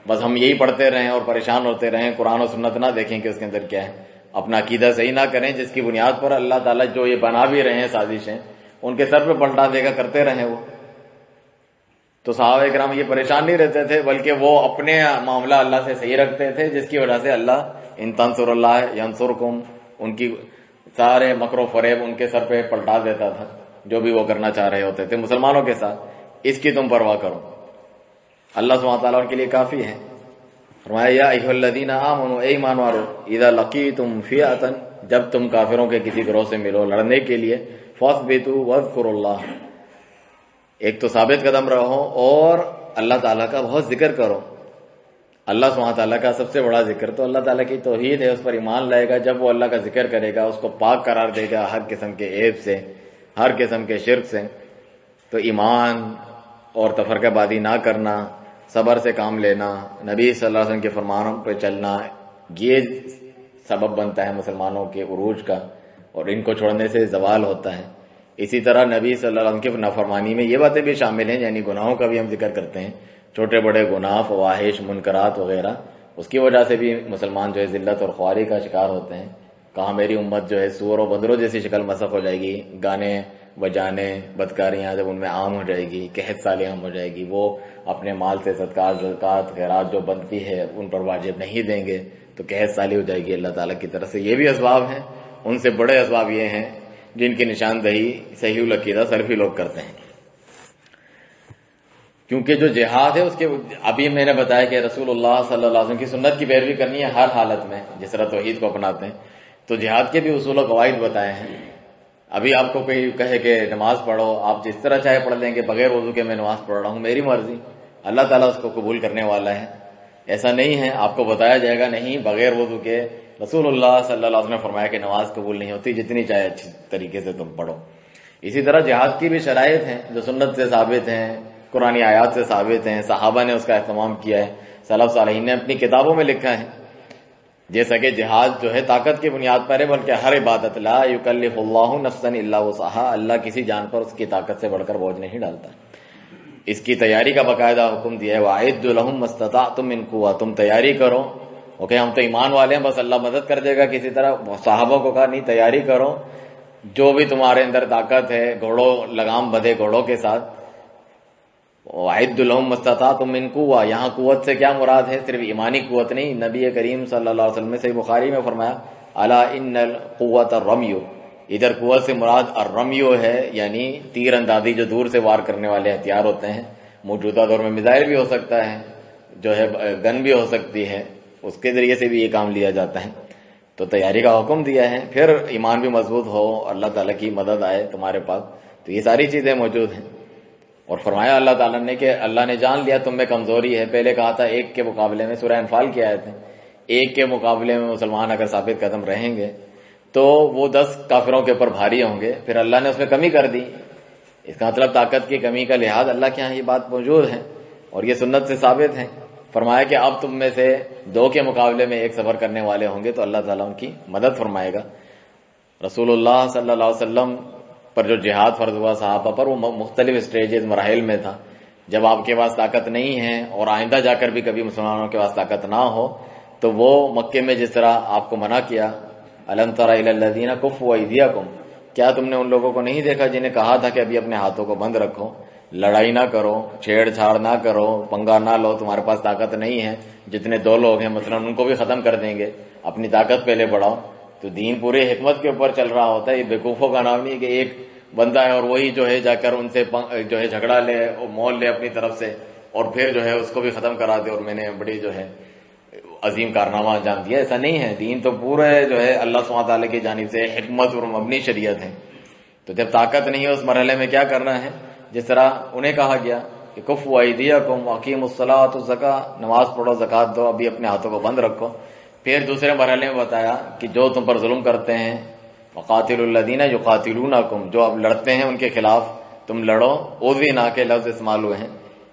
بس ہم یہی پڑھتے رہیں اور پریشان ہوتے رہیں، قرآن و سنت نہ دیکھیں کہ اس کے اندر کیا ہے، اپنا عقیدہ صحیح نہ کریں، جس کی بنیاد پر اللہ تعالیٰ جو یہ بنا بھی رہے ہیں سازشیں ان کے سر پہ پلٹا دے گا، کرتے رہیں وہ۔ تو صحابہ کرام یہ پریشان نہیں رہتے تھے، بلکہ وہ اپنے معاملہ اللہ سے صحیح رکھتے تھے، جس کی وجہ سے اللہ ان تنصر اللہ ینصرکم، ان کی سارے مکر و فریب ان کے سر پہ پلٹا دیتا تھا، جو بھی وہ کرنا چاہ رہے ہوتے تھے مسلمانوں کے ساتھ۔ اس کی تم پرواہ کرو، اللہ سبحانہ وتعالیٰ ان کے لیے کافی ہے۔ فرمایا یا ایھا الذین آمنوا، اے ایمان والو، اذا لقیتم فئۃ، جب تم کافروں کے کسی گروہ سے ملو لڑنے کے لیے، فاثبتوا واذکروا اللہ، ایک تو ثابت قدم رہو اور اللہ تعالیٰ کا بہت ذکر کرو۔ اللہ سبحانہ تعالیٰ کا سب سے بڑا ذکر تو اللہ تعالیٰ کی توحید ہے، اس پر ایمان لائے گا۔ جب وہ اللہ کا ذکر کرے گا، اس کو پاک قرار دے گا ہر قسم کے عیب سے، ہر قسم کے شرک سے، تو ایمان اور تفرقہ بازی نہ کرنا، صبر سے کام لینا، نبی صلی اللہ علیہ وسلم کے فرمانوں پہ چلنا، یہ سبب بنتا ہے مسلمانوں کے عروج کا، اور ان کو چھوڑنے سے زوال ہوتا ہے۔ اسی طرح نبی صلی اللہ علیہ وسلم کی نافرمانی میں یہ باتیں بھی شامل ہیں، یعنی گناہوں کا بھی ہم ذکر کرتے ہیں، چھوٹے بڑے گناہ، فواحش، منکرات وغیرہ، اس کی وجہ سے بھی مسلمان جو ہے ذلت اور خواری کا شکار ہوتے ہیں۔ کہاں میری امت جو ہے سور و بندروں جیسی شکل مسخ ہو جائے گی، گانے بجانے بدکاریاں جب ان میں عام ہو جائے گی، قحط سالی عام ہو جائے گی، وہ اپنے مال سے صدقات زکوٰۃ خیرات جو بنتی ہے ان پر واجب نہیں دیں گے تو قحط سالی ہو جائے گی اللہ تعالیٰ کی طرف سے۔ یہ بھی اسباب ہیں، ان سے بڑے اسباب یہ ہیں جن کی نشاندہی صحیح العقیدہ سلفی لوگ کرتے ہیں۔ کیونکہ جو جہاد ہے اس کے ابھی میں نے بتایا کہ رسول اللہ صلی اللہ علیہ وسلم کی سنت کی پیروی کرنی ہے ہر حالت میں، جس طرح توحید کو اپناتے ہیں، تو جہاد کے بھی اصول و قواعد بتائے ہیں۔ ابھی آپ کو کوئی کہے کہ نماز پڑھو، آپ جس طرح چاہے پڑھ لیں گے، بغیر وضو کے میں نماز پڑھ رہا ہوں، میری مرضی، اللہ تعالیٰ اس کو قبول کرنے والا ہے، ایسا نہیں ہے۔ آپ کو بتایا جائے گا نہیں بغیر وضو کے رسول اللہ صلی اللہ علیہ وسلم نے فرمایا کہ نماز قبول نہیں ہوتی، جتنی چاہے اچھی طریقے سے تم پڑھو۔ اسی طرح جہاد کی بھی شرائط ہیں جو سنت سے ثابت ہیں، قرآن آیات سے ثابت ہیں، صحابہ نے اس کا اہتمام کیا ہے، سلف صالحین نے اپنی کتابوں میں لکھا ہے۔ جیسا کہ جہاد جو ہے طاقت کی بنیاد پر ہے، بلکہ ہر عبادت، لا یکلف اللہ نفسا الا وسعہا، اللہ کسی جان پر اس کی طاقت سے بڑھ کر بوجھ نہیں ڈالتا، اس کی تیاری کا باقاعدہ حکم دیا ہے۔ وَأَعِدُّوا لَهُم مَّا اسْتَطَعْتُم مِّن قُوَّةٍ، تم تیاری کرو، اوکے ہم تو ایمان والے ہیں، بس اللہ مدد کر دے گا کسی طرح۔ صحابہ کو کہا نہیں، تیاری کرو، جو بھی تمہارے اندر طاقت ہے، گھوڑوں لگام بدھے گھوڑوں کے ساتھ۔ وَأَعِدُّوا لَهُم مَّا اسْتَطَعْتُم مِّن قُوَّةٍ، یہاں قوت سے کیا مراد ہے؟ صرف ایمانی قوت نہیں، نبی کریم صلی اللہ علیہ وسلم نے صحیح بخاری میں فرمایا الا ان القوۃ الرمی، ادھر قوت سے مراد الرمی ہے، یعنی تیر اندازی جو دور سے وار کرنے والے ہتھیار ہوتے ہیں۔ موجودہ دور میں میزائل بھی ہو سکتا ہے، جو ہے گن بھی ہو سکتی ہے، اس کے ذریعے سے بھی یہ کام لیا جاتا ہے۔ تو تیاری کا حکم دیا ہے، پھر ایمان بھی مضبوط ہو، اللہ تعالیٰ کی مدد آئے تمہارے پاس، تو یہ ساری چیزیں موجود ہیں۔ اور فرمایا اللہ تعالیٰ نے کہ اللہ نے جان لیا تم میں کمزوری ہے، پہلے کہا تھا ایک کے مقابلے میں، سورہ انفال کی آیت ہے، ایک کے مقابلے میں مسلمان اگر ثابت قدم رہیں گے تو وہ دس کافروں کے اوپر بھاری ہوں گے، پھر اللہ نے اس میں کمی کر دی۔ اس کا مطلب طاقت کی کمی کا لحاظ اللہ کے یہاں یہ بات موجود ہے اور یہ سنت سے ثابت ہے۔ فرمایا کہ اب تم میں سے دو کے مقابلے میں ایک سفر کرنے والے ہوں گے تو اللہ تعالیٰ ان کی مدد فرمائے گا۔ رسول اللہ صلی اللہ علیہ وسلم پر جو جہاد فرض ہوا صحابہ پر، وہ مختلف اسٹیجز مراحل میں تھا۔ جب آپ کے پاس طاقت نہیں ہے اور آئندہ جا کر بھی کبھی مسلمانوں کے پاس طاقت نہ ہو تو وہ مکے میں جس طرح آپ کو منع کیا، الم تر الی الذین کفوا ایدیکم، کیا تم نے ان لوگوں کو نہیں دیکھا جنہیں کہا تھا کہ ابھی اپنے ہاتھوں کو بند رکھو، لڑائی نہ کرو، چھیڑ چھاڑ نہ کرو، پنگا نہ لو، تمہارے پاس طاقت نہیں ہے، جتنے دو لوگ ہیں مثلا ان کو بھی ختم کر دیں گے، اپنی طاقت پہلے بڑھاؤ۔ تو دین پورے حکمت کے اوپر چل رہا ہوتا ہے، یہ بیوقوفوں کا نام نہیں کہ ایک بندہ ہے اور وہی جو ہے جا کر ان سے جو ہے جھگڑا لے، مول لے اپنی طرف سے اور پھر جو ہے اس کو بھی ختم کرا دے اور میں نے بڑی جو ہے عظیم کارنامہ انجام دیا۔ ایسا نہیں ہے، دین تو پورے جو ہے اللہ سبحانہ تعالیٰ کی جانب سے حکمت اور مبنی شریعت ہے۔ تو جب طاقت نہیں ہے اس مرحلے میں کیا کرنا ہے؟ جس طرح انہیں کہا گیا کہ کفوا ایدیکم واقیموا الصلاۃ والزکاۃ، نماز پڑھو، زکوٰۃ دو، ابھی اپنے ہاتھوں کو بند رکھو۔ پھر دوسرے مرحلے میں بتایا کہ جو تم پر ظلم کرتے ہیں، وقاتلوا الذین یقاتلونکم، جو اب لڑتے ہیں ان کے خلاف تم لڑو، اوذین کے لفظ استعمال ہوئے ہیں،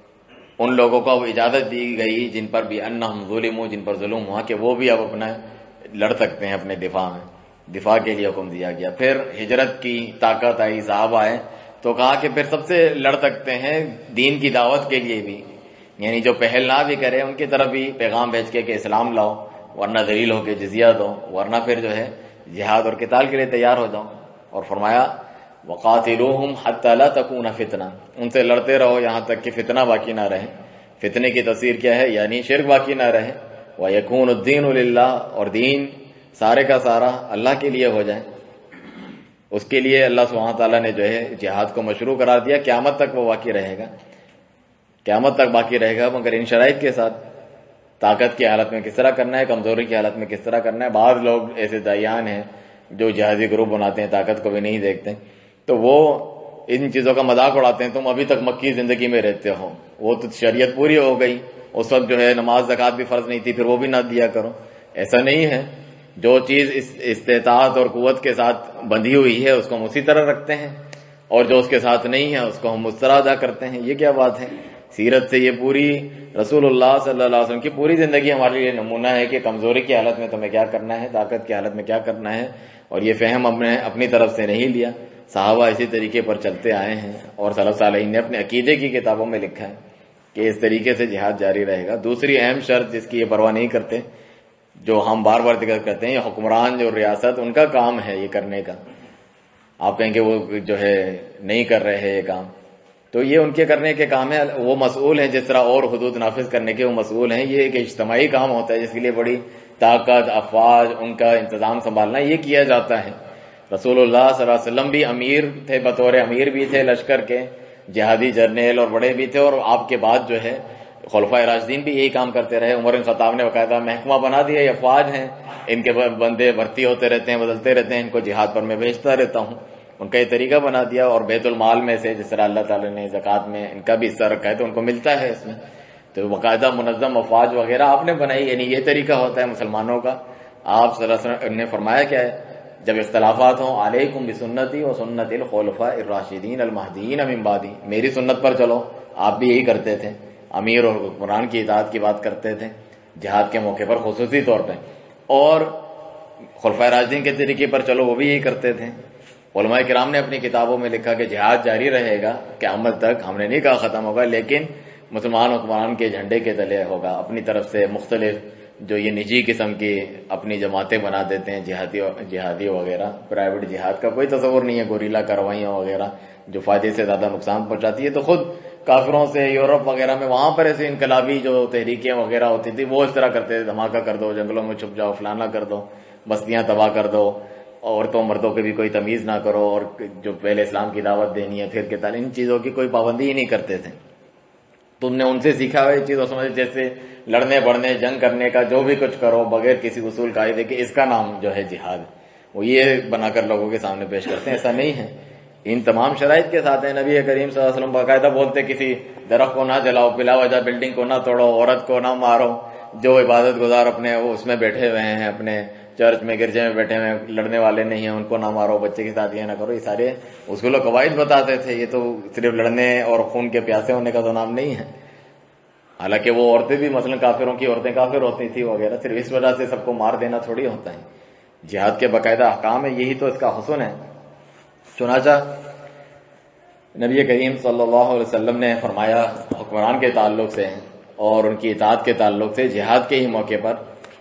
ان لوگوں کو اب اجازت دی گئی جن پر بھی انہم ظلموا، جن پر ظلم ہوا، کہ وہ بھی اب اپنا لڑ سکتے ہیں اپنے دفاع میں، دفاع کے لیے حکم دیا گیا۔ پھر ہجرت کی طاقت آئی، صحابہ آئے تو کہا کہ پھر سب سے لڑ سکتے ہیں دین کی دعوت کے لیے بھی، یعنی جو پہل نہ بھی کرے ان کی طرف بھی پیغام بھیج کے کہ اسلام لاؤ، ورنہ ذلیل ہو کے جزیہ دو، ورنہ پھر جو ہے جہاد اور قتال کے لیے تیار ہو جاؤ۔ اور فرمایا وقاتلوہم حتی لا تکون فتنہ، ان سے لڑتے رہو یہاں تک کہ فتنہ باقی نہ رہے۔ فتنے کی تفسیر کیا ہے؟ یعنی شرک باقی نہ رہے، وَيَكُونُ الدِّينُ لِلَّهِ، اور دین سارے کا سارا اللہ کے لیے ہو جائے۔ اس کے لیے اللہ سبحانہ تعالیٰ نے جو ہے جہاد کو مشروع قرار دیا، قیامت تک وہ باقی رہے گا، قیامت تک باقی رہے گا، مگر ان شرائط کے ساتھ۔ طاقت کی حالت میں کس طرح کرنا ہے، کمزوری کی حالت میں کس طرح کرنا ہے۔ بعض لوگ ایسے دایان ہیں جو جہادی گروپ بناتے ہیں، طاقت کو بھی نہیں دیکھتے، تو وہ ان چیزوں کا مذاق اڑاتے ہیں۔ تم ابھی تک مکی زندگی میں رہتے ہو، وہ تو شریعت پوری ہو گئی، اس وقت جو ہے نماز زکوٰۃ بھی فرض نہیں تھی، پھر وہ بھی نہ دیا کرو۔ ایسا نہیں ہے، جو چیز اس استطاعت اور قوت کے ساتھ بندھی ہوئی ہے اس کو ہم اسی طرح رکھتے ہیں، اور جو اس کے ساتھ نہیں ہے اس کو ہم اس طرح ادا کرتے ہیں۔ یہ کیا بات ہے؟ سیرت سے یہ پوری رسول اللہ صلی اللہ علیہ وسلم کی پوری زندگی ہمارے لیے نمونہ ہے کہ کمزوری کی حالت میں تمہیں کیا کرنا ہے، طاقت کی حالت میں کیا کرنا ہے، اور یہ فہم ہم نے اپنی طرف سے نہیں لیا، صحابہ اسی طریقے پر چلتے آئے ہیں، اور سلف صالحین نے اپنے عقیدے کی کتابوں میں لکھا ہے کہ اس طریقے سے جہاد جاری رہے گا۔ دوسری اہم شرط جس کی یہ پرواہ نہیں کرتے، جو ہم بار بار ذکر کرتے ہیں، یہ حکمران جو ریاست ان کا کام ہے یہ کرنے کا۔ آپ کہیں کہ وہ جو ہے نہیں کر رہے ہیں یہ کام، تو یہ ان کے کرنے کے کام ہے، وہ مسئول ہیں، جس طرح اور حدود نافذ کرنے کے وہ مسئول ہیں۔ یہ ایک اجتماعی کام ہوتا ہے جس کے لیے بڑی طاقت، افواج، ان کا انتظام سنبھالنا یہ کیا جاتا ہے۔ رسول اللہ صلی اللہ علیہ وسلم بھی امیر تھے، بطور امیر بھی تھے لشکر کے، جہادی جرنیل اور بڑے بھی تھے، اور آپ کے بعد جو ہے خلفائے راشدین بھی یہی کام کرتے رہے۔ عمر بن خطاب نے باقاعدہ محکمہ بنا دیا، یہ افواج ہیں، ان کے بندے بھرتی ہوتے رہتے ہیں، بدلتے رہتے ہیں، ان کو جہاد پر میں بھیجتا رہتا ہوں، ان کا یہ طریقہ بنا دیا۔ اور بیت المال میں سے جس طرح اللہ تعالیٰ نے زکوٰۃ میں ان کا بھی حصہ رکھا ہے تو ان کو ملتا ہے اس میں، تو باقاعدہ منظم افواج وغیرہ آپ نے بنائی، یعنی یہ طریقہ ہوتا ہے مسلمانوں کا۔ آپ صلی اللہ علیہ وسلم نے فرمایا کیا ہے؟ جب اختلافات ہوں، علیکم بسنتی و سنت الخلفاء الراشدین المہدیین من بعدی، میری سنت پر چلو۔ آپ بھی یہی کرتے تھے، امیر اور حکمران کی اطاعت کی بات کرتے تھے جہاد کے موقع پر خصوصی طور پہ، اور خلفائے راشدین کے طریقے پر چلو، وہ بھی یہی کرتے تھے۔ علماء کرام نے اپنی کتابوں میں لکھا کہ جہاد جاری رہے گا قیامت تک، ہم نے نہیں کہا ختم ہوگا، لیکن مسلمان حکمران کے جھنڈے کے تلے ہوگا۔ اپنی طرف سے مختلف جو یہ نجی قسم کی اپنی جماعتیں بنا دیتے ہیں، جہادی جہادی وغیرہ، پرائیویٹ جہاد کا کوئی تصور نہیں ہے، گوریلا کاروائیاں وغیرہ جو فائدے سے زیادہ نقصان پہنچاتی ہے۔ تو خود کافروں سے یورپ وغیرہ میں وہاں پر ایسے انقلابی جو تحریکیں وغیرہ ہوتی تھی وہ اس طرح کرتے تھے، دھماکہ کر دو، جنگلوں میں چھپ جاؤ، فلانا کر دو، بستیاں تباہ کر دو، عورتوں مردوں کے بھی کوئی تمیز نہ کرو، اور جو پہلے اسلام کی دعوت دینی ہے پھر کے تعلیم، ان چیزوں کی کوئی پابندی ہی نہیں کرتے تھے۔ تم نے ان سے سیکھا ہوا یہ چیز، اور سمجھ جیسے لڑنے بڑھنے جنگ کرنے کا جو بھی کچھ کرو بغیر کسی اصول قاعدے کے، اس کا نام جو ہے جہاد، وہ یہ بنا کر لوگوں کے سامنے پیش کرتے ہیں۔ ایسا نہیں ہے، ان تمام شرائط کے ساتھ ہے۔ نبی کریم صلی اللہ علیہ وسلم باقاعدہ بولتے کسی درخت کو نہ جلاؤ، بلا وجہ بلڈنگ کو نہ توڑو، عورت کو نہ مارو، جو عبادت گزار اپنے وہ اس میں بیٹھے ہوئے ہیں، اپنے چرچ میں گرجے میں بیٹھے ہوئے لڑنے والے نہیں ہیں، ان کو نہ مارو، بچے کے ساتھ یہ نہ کرو، یہ سارے اصول و قواعد بتاتے تھے۔ یہ تو صرف لڑنے اور خون کے پیاسے ہونے کا تو نام نہیں ہے۔ حالانکہ وہ عورتیں بھی مثلا کافروں کی عورتیں کافر ہوتی تھی وغیرہ، صرف اس وجہ سے سب کو مار دینا تھوڑی ہوتا ہے۔ جہاد کے باقاعدہ احکام ہے، یہی تو اس کا حسن ہے۔ چنانچہ نبی کریم صلی اللہ علیہ وسلم نے فرمایا حکمران کے تعلق سے اور ان کی اطاعت کے تعلق سے، جہاد کے ہی موقع پر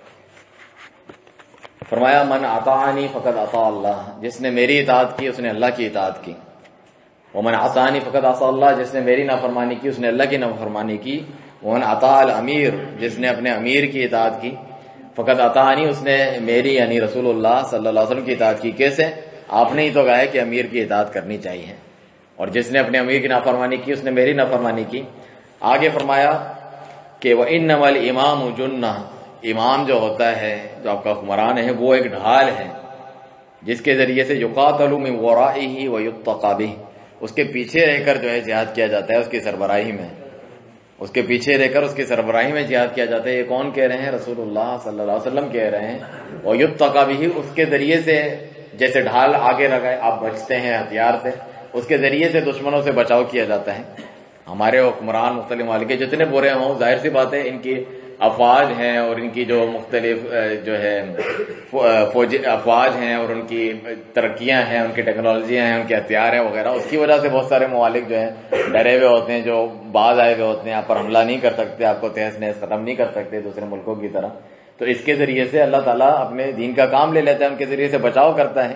فرمایا من اطاعنی فقد اطاع اللہ، جس نے میری اطاعت کی اس نے اللہ کی اطاعت کی، ومن عصانی فقد عصى اللہ، جس نے میری نافرمانی کی اس نے اللہ کی نافرمانی کی، ومن اطاع الامیر، جس نے اپنے امیر کی اطاعت کی، فقد اطاعنی، اس نے میری یعنی رسول اللہ صلی اللہ علیہ وسلم کی اطاعت کی۔ کیسے؟ آپ نے ہی تو کہا ہے کہ امیر کی اطاعت کرنی چاہیے، اور جس نے اپنے امیر کی نافرمانی کی اس نے میری نافرمانی کی۔ آگے فرمایا کہ وَإِنَّمَا الْإِمَامُ جُنَّةٌ، امام جو ہوتا ہے، جو آپ کا حکمران ہے، وہ ایک ڈھال ہے جس کے ذریعے سے یقاتل من ورائہ ویتقی بہ، اس کے پیچھے رہ کر جو ہے جہاد کیا جاتا ہے، اس کی سربراہی میں، اس کے پیچھے رہ کر اس کی سربراہی میں جہاد کیا جاتا ہے۔ یہ کون کہہ رہے ہیں؟ رسول اللہ صلی اللہ علیہ وسلم کہہ رہے ہیں۔ ویتقی بہ، اس کے ذریعے سے، جیسے ڈھال آگے لگائے آپ بچتے ہیں ہتھیار سے، اس کے ذریعے سے دشمنوں سے بچاؤ کیا جاتا ہے۔ ہمارے حکمران مختلف ممالک کے جتنے برے ہوں، ظاہر سی بات ہے ان کی افواج ہیں اور ان کی جو مختلف جو ہے فوج افواج ہیں اور ان کی ترقیاں ہیں، ان کی ٹیکنالوجیاں ہیں، ان کے ہتھیار ہیں وغیرہ، اس کی وجہ سے بہت سارے ممالک جو ہیں ڈرے ہوئے ہوتے ہیں، جو باز آئے ہوئے ہوتے ہیں، آپ پر حملہ نہیں کر سکتے، آپ کو تہس نہس ختم نہیں کر سکتے دوسرے ملکوں کی طرح. تو اس کے ذریعے سے اللہ تعالیٰ اپنے دین کا کام لے لیتا ہے، ان کے ذریعے سے بچاؤ کرتا ہے.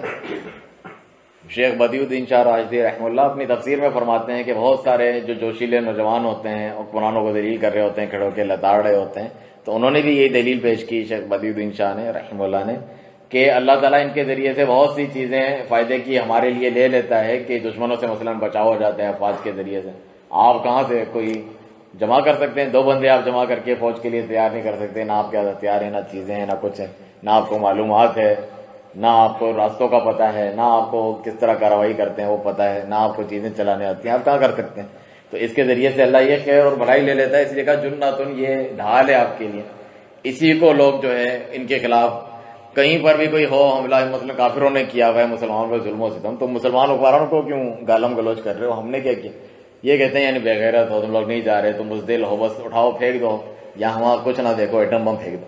شیخ بدیع الدین شاہ راشدی رحمہ اللہ اپنی تفسیر میں فرماتے ہیں کہ بہت سارے جو جوشیلے نوجوان ہوتے ہیں اور قرآنوں کو دلیل کر رہے ہوتے ہیں، کھڑے ہو کے لتاڑ رہے ہوتے ہیں، تو انہوں نے بھی یہی دلیل پیش کی شیخ بدیع الدین شاہ نے رحمہ اللہ نے کہ اللہ تعالیٰ ان کے ذریعے سے بہت سی چیزیں فائدے کی ہمارے لیے لے لیتا ہے کہ دشمنوں سے مثلا بچاؤ ہو جاتے ہیں افواج کے ذریعے سے. آپ کہاں سے کوئی جمع کر سکتے ہیں؟ دو بندے آپ جمع کر کے فوج کے لیے تیار نہیں کر سکتے، نہ آپ کے ہتھیار ہیں، نہ چیزیں ہیں، نہ کچھ ہے، نہ آپ کو معلومات ہے، نہ آپ کو راستوں کا پتہ ہے، نہ آپ کو کس طرح کارروائی کرتے ہیں وہ پتہ ہے، نہ آپ کو چیزیں چلانے آتی ہیں، آپ کہاں کر سکتے ہیں؟ تو اس کے ذریعے سے اللہ یہ خیر اور بھلائی لے لیتا ہے. اس لیے کہا جنتن، یہ ڈھال ہے آپ کے لیے. اسی کو لوگ جو ہے ان کے خلاف کہیں پر بھی کوئی ہو حملہ، مثلا کافروں نے کیا ہوا ہے مسلمانوں پر ظلم و ستم، تو مسلمان حکمرانوں کو کیوں گالم گلوچ کر رہے ہو؟ ہم نے کیا کیا؟ یہ کہتے ہیں یعنی بے غیرت ہو، تم لوگ نہیں جا رہے، تم بزدل ہو، بس اٹھاؤ پھینک دو، یا ہم کچھ نہ دیکھو ایٹم بم پھینک دو.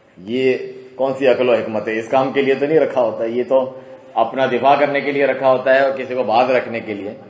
یہ کون سی عقل و حکمت ہے؟ اس کام کے لیے تو نہیں رکھا ہوتا، یہ تو اپنا دفاع کرنے کے لیے رکھا ہوتا ہے اور کسی کو باز رکھنے کے لیے.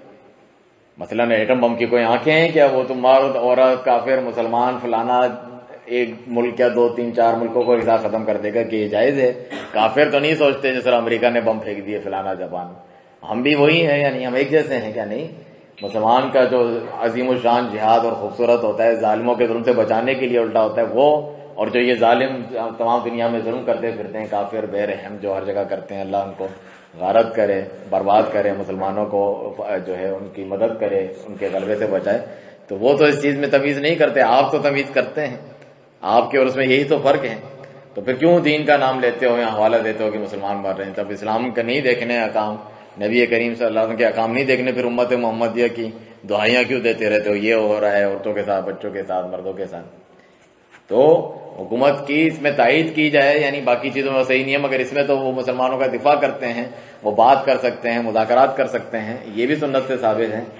مثلا ایٹم بم کی کوئی آنکھیں ہیں کیا؟ وہ تم مرد عورت کافر مسلمان فلانا ایک ملک یا دو تین چار ملکوں کو ایسا ختم کر دے گا کہ یہ جائز ہے؟ کافر تو نہیں سوچتے جس طرح امریکہ نے بم پھینک دیے فلانا جاپان. ہم بھی وہی ہیں، یعنی ہم ایک جیسے ہیں کیا؟ نہیں. مسلمان کا جو عظیم الشان جہاد اور خوبصورت ہوتا ہے، ظالموں کے ظلم سے بچانے کے لیے الٹا ہوتا ہے وہ، اور جو یہ ظالم تمام دنیا میں ظلم کرتے پھرتے ہیں، کافر بے رحم جو ہر جگہ کرتے ہیں، اللہ ان کو غارت کرے، برباد کرے، مسلمانوں کو جو ہے ان کی مدد کرے، ان کے غلبے سے بچائے. تو وہ تو اس چیز میں تمیز نہیں کرتے، آپ تو تمیز کرتے ہیں. آپ کے اور اس میں یہی تو فرق ہے. تو پھر کیوں دین کا نام لیتے ہو یا حوالہ دیتے ہو کہ مسلمان مر رہے ہیں؟ تب اسلام کا نہیں دیکھنے احکام، نبی کریم صلی اللہ علیہ وسلم کے احکام نہیں دیکھنے، پھر امت محمدیہ کی دعائیاں کیوں دیتے رہتے ہو؟ یہ ہو رہا ہے عورتوں کے ساتھ، بچوں کے ساتھ، مردوں کے ساتھ. تو حکومت کی اس میں تائید کی جائے، یعنی باقی چیزوں میں صحیح نہیں ہے، مگر اس میں تو وہ مسلمانوں کا دفاع کرتے ہیں، وہ بات کر سکتے ہیں، مذاکرات کر سکتے ہیں، یہ بھی سنت سے ثابت ہے.